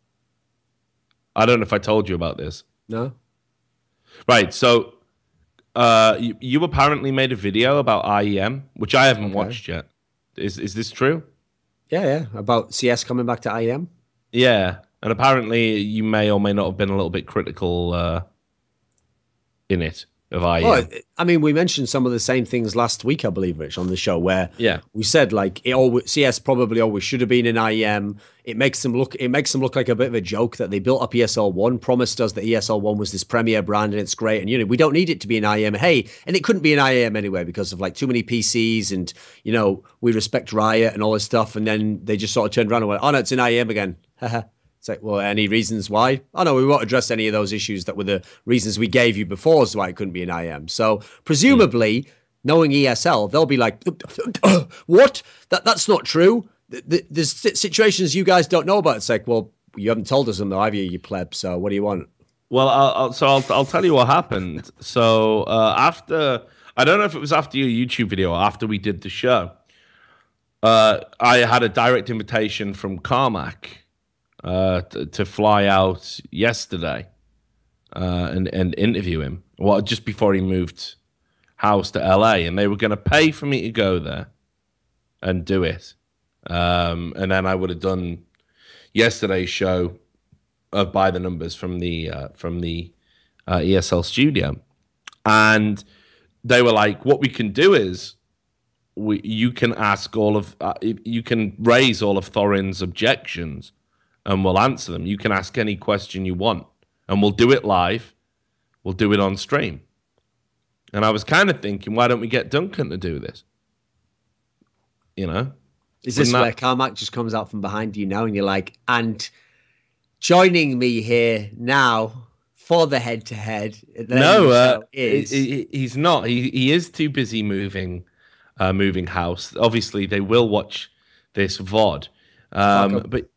I don't know if I told you about this. No. Right, so you apparently made a video about IEM, which I haven't watched yet. Is this true? Yeah. About CS coming back to IEM? Yeah, and apparently you may or may not have been a little bit critical in it. Of IEM. Well, I mean, we mentioned some of the same things last week, I believe, Rich, on the show, where we said like CS probably always should have been in IEM. It makes them look like a bit of a joke that they built up ESL One, promised us that ESL One was this premier brand and it's great, and we don't need it to be in IEM. Hey, and it couldn't be in IEM anyway because of like too many PCs, and we respect Riot and all this stuff, and then they just sort of turned around and went, oh no, it's in IEM again. It's like, well, any reasons why? Oh, no, we won't address any of those issues that were the reasons we gave you before as to why it couldn't be an IM. So presumably, knowing ESL, they'll be like, what? That's not true. There's situations you guys don't know about. It's like, well, you haven't told us them though, have you, you pleb? So what do you want? Well, I'll tell you what happened. So after, I don't know if it was after your YouTube video or after we did the show, I had a direct invitation from Carmack to fly out yesterday and interview him. Well, just before he moved house to LA, and they were going to pay for me to go there and do it. And then I would have done yesterday's show of By the Numbers from the ESL studio, and they were like, "What we can do is you can ask you can raise all of Thorin's objections." And we'll answer them. You can ask any question you want, and we'll do it live. We'll do it on stream. And I was kind of thinking, why don't we get Duncan to do this? Is this where Carmack just comes out from behind you now, and you're like, and joining me here now for the head-to-head? No, he's not. He is too busy moving house. Obviously, they will watch this VOD, but.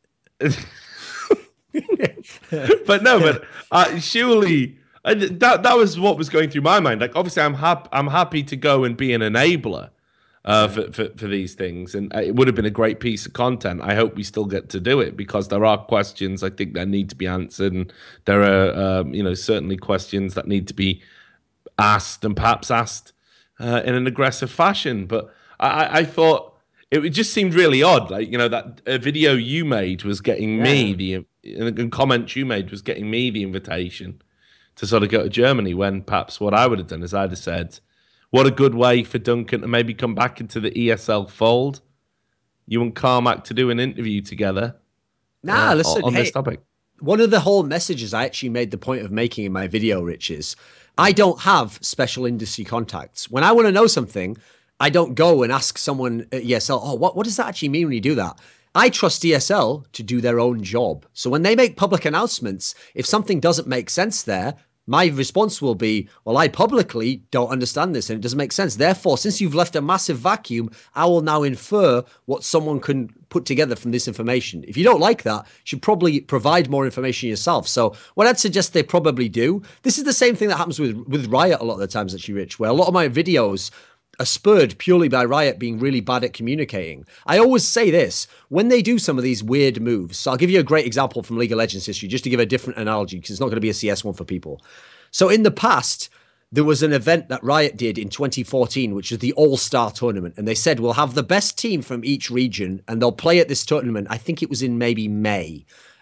but surely that was what was going through my mind. Like, obviously, I'm happy to go and be an enabler for these things, and it would have been a great piece of content. I hope we still get to do it because there are questions I think that need to be answered, and there are certainly questions that need to be asked, and perhaps asked in an aggressive fashion. But I thought. It just seemed really odd, like that a video you made was getting me the comment you made was getting me the invitation to sort of go to Germany. When perhaps what I would have done is I'd have said, "What a good way for Duncan to maybe come back into the ESL fold. You and Carmack to do an interview together." Listen, on this topic. One of the whole messages I actually made the point of making in my video, Rich, is I don't have special industry contacts. When I want to know something, I don't go and ask someone at ESL, oh, what does that actually mean when you do that? I trust ESL to do their own job. So when they make public announcements, if something doesn't make sense there, my response will be, well, I publicly don't understand this and it doesn't make sense. Therefore, since you've left a massive vacuum, I will now infer what someone can put together from this information. If you don't like that, you should probably provide more information yourself. So what I'd suggest they probably do, this is the same thing that happens with Riot a lot of the times, actually, Rich, where a lot of my videos are spurred purely by Riot being really bad at communicating. I always say this, when they do some of these weird moves, so I'll give you a great example from League of Legends history, just to give a different analogy, because it's not going to be a CS one for people. So in the past, there was an event that Riot did in 2014, which is the All-Star Tournament, and they said, we'll have the best team from each region, and they'll play at this tournament. I think it was in maybe May.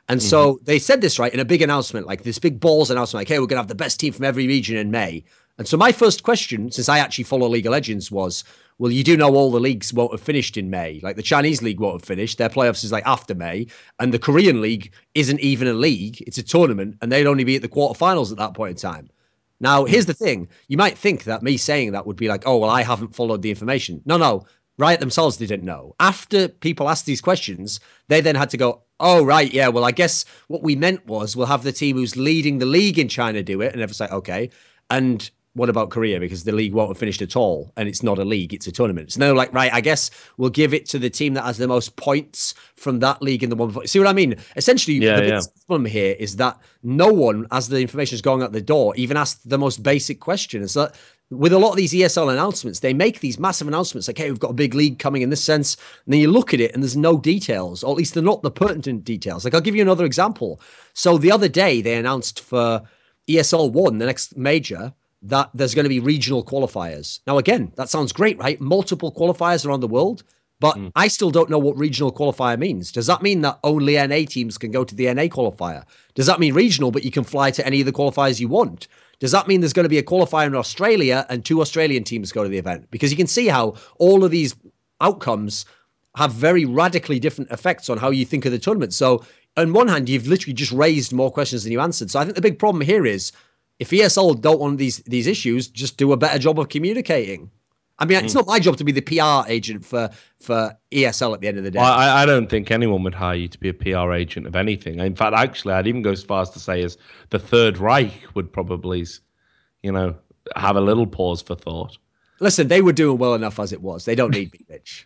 And so they said this, right, in a big announcement, like this big balls announcement, like, hey, we're going to have the best team from every region in May. And so my first question, since I actually follow League of Legends, was, well, you do know all the leagues won't have finished in May. Like the Chinese league won't have finished. Their playoffs is like after May. And the Korean league isn't even a league. It's a tournament. And they'd only be at the quarterfinals at that point in time. Now, here's the thing. You might think that me saying that would be like, oh, well, I haven't followed the information. No. Riot themselves didn't know. After people asked these questions, they then had to go, oh, right, yeah, well, I guess what we meant was we'll have the team who's leading the league in China do it. And it's like, okay. And what about Korea? Because the league won't have finished at all. And it's not a league, it's a tournament. So they're like, right, I guess we'll give it to the team that has the most points from that league in the one. See what I mean? Essentially, the problem here is that no one, as the information is going out the door, even asked the most basic question. It's that with a lot of these ESL announcements, they make these massive announcements like, hey, we've got a big league coming in this sense. And then you look at it and there's no details, or at least they're not the pertinent details. Like, I'll give you another example. So the other day, they announced for ESL 1, the next major, that there's going to be regional qualifiers. Now, again, that sounds great, right? Multiple qualifiers around the world, but I still don't know what regional qualifier means. Does that mean that only NA teams can go to the NA qualifier? Does that mean regional, but you can fly to any of the qualifiers you want? Does that mean there's going to be a qualifier in Australia and 2 Australian teams go to the event? Because you can see how all of these outcomes have very radically different effects on how you think of the tournament. So on one hand, you've literally just raised more questions than you answered. So I think the big problem here is, if ESL don't want these issues, just do a better job of communicating. I mean, it's not my job to be the PR agent for ESL at the end of the day. Well, I don't think anyone would hire you to be a PR agent of anything. In fact, actually, I'd even go as far as to say as the Third Reich would probably, have a little pause for thought. Listen, they were doing well enough as it was. They don't need me, bitch.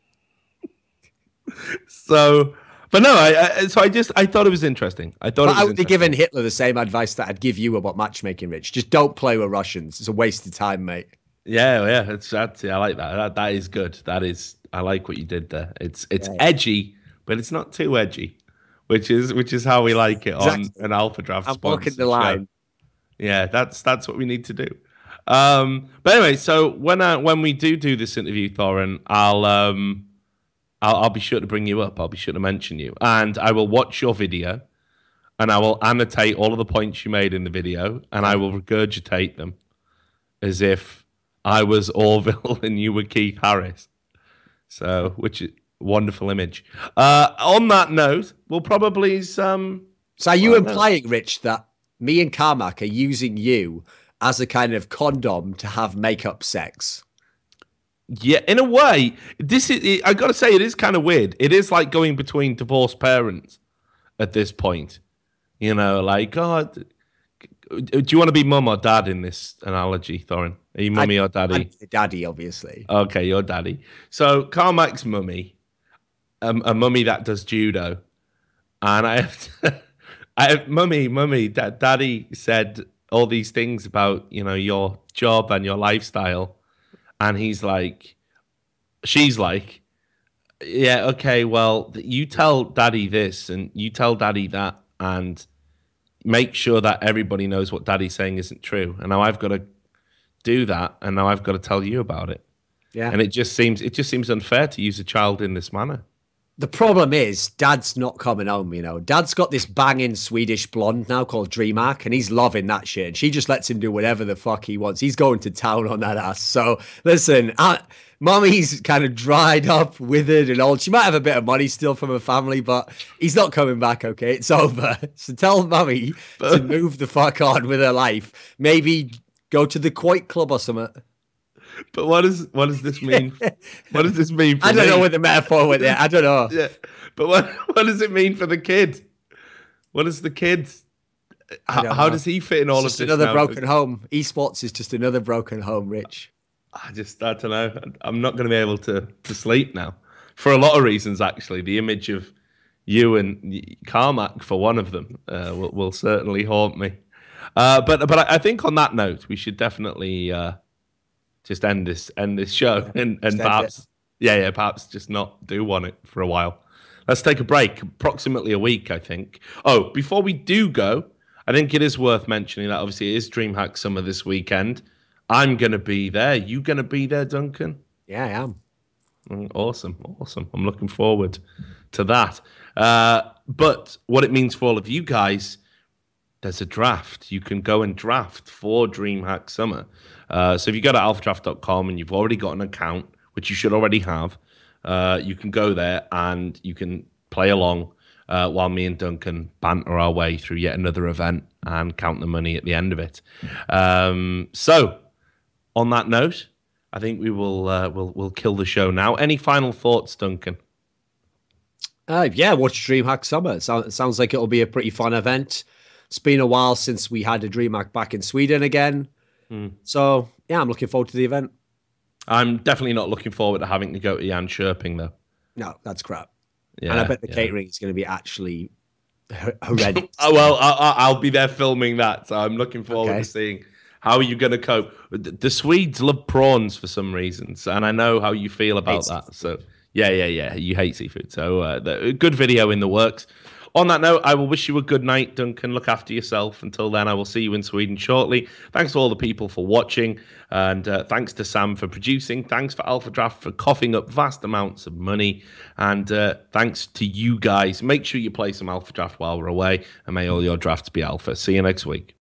So... But no, I thought it was interesting. I would be giving Hitler the same advice that I'd give you about matchmaking, Rich. Just don't play with Russians. It's a waste of time, mate. Yeah. I like that. That is good. I like what you did there. It's edgy, but it's not too edgy, which is how we like it on an Alpha Draft. I'm walking the line. Yeah, that's what we need to do. But anyway, so when we do this interview, Thorin, I'll be sure to bring you up. I'll be sure to mention you. And I will watch your video and I will annotate all of the points you made in the video and I will regurgitate them as if I was Orville and you were Keith Harris. So, which is a wonderful image. On that note, we'll probably... So are you implying, Rich, that me and Carmack are using you as a kind of condom to have makeup sex? Yeah, in a way, I got to say, it is kind of weird. It is like going between divorced parents at this point. Like, oh, do you want to be mum or dad in this analogy, Thorin? Are you mummy or daddy? I'm daddy, obviously. Okay, you're daddy. So Carmack's mummy, a mummy that does judo. And I have mummy, daddy said all these things about, your job and your lifestyle. And she's like, yeah, okay, well, you tell daddy this and you tell daddy that and make sure that everybody knows what daddy's saying isn't true. And now I've got to do that. And now I've got to tell you about it. Yeah. And it just seems unfair to use a child in this manner. The problem is, Dad's not coming home, Dad's got this banging Swedish blonde now called DreamHack, and he's loving that shit. And she just lets him do whatever the fuck he wants. He's going to town on that ass. So, listen, Mommy's kind of dried up, withered and old. She might have a bit of money still from her family, but he's not coming back, okay? It's over. So tell Mummy to move the fuck on with her life. Maybe go to the Quake Club or something. But what does this mean? What does this mean for I don't know what the metaphor with it. I don't know. Yeah. But what does it mean for the kid? What is the kid? How does he fit in all of this? Another broken home. Esports is just another broken home, Rich. I don't know. I'm not going to be able to sleep now. For a lot of reasons, actually. The image of you and Carmack, for one of them, will certainly haunt me. But I think on that note, we should definitely... just end this show and perhaps perhaps just not do one for a while. Let's take a break, approximately a week, I think. Oh, before we do go, I think it is worth mentioning that obviously it is DreamHack Summer this weekend. I'm going to be there. You going to be there, Duncan? Yeah, I am. Awesome. I'm looking forward to that. But what it means for all of you guys, there's a draft. You can go and draft for DreamHack Summer. So if you go to alphadraft.com and you've already got an account, which you should already have, you can go there and you can play along while me and Duncan banter our way through yet another event and count the money at the end of it. So on that note, I think we will we'll kill the show now. Any final thoughts, Duncan? Yeah, watch DreamHack Summer. It sounds like it'll be a pretty fun event. It's been a while since we had a DreamHack back in Sweden again. So, yeah, I'm looking forward to the event. I'm definitely not looking forward to having to go to Jan Sherping, though. No, that's crap. Yeah, and I bet the catering is going to be actually horrendous. Oh, well, I'll be there filming that, so I'm looking forward to seeing how you're going to cope. The Swedes love prawns for some reasons, and I know how you feel about that. So, yeah, you hate seafood. So, a good video in the works. On that note, I will wish you a good night, Duncan. Look after yourself. Until then, I will see you in Sweden shortly. Thanks to all the people for watching. And thanks to Sam for producing. Thanks for Alpha Draft for coughing up vast amounts of money. And thanks to you guys. Make sure you play some Alpha Draft while we're away. And may all your drafts be Alpha. See you next week.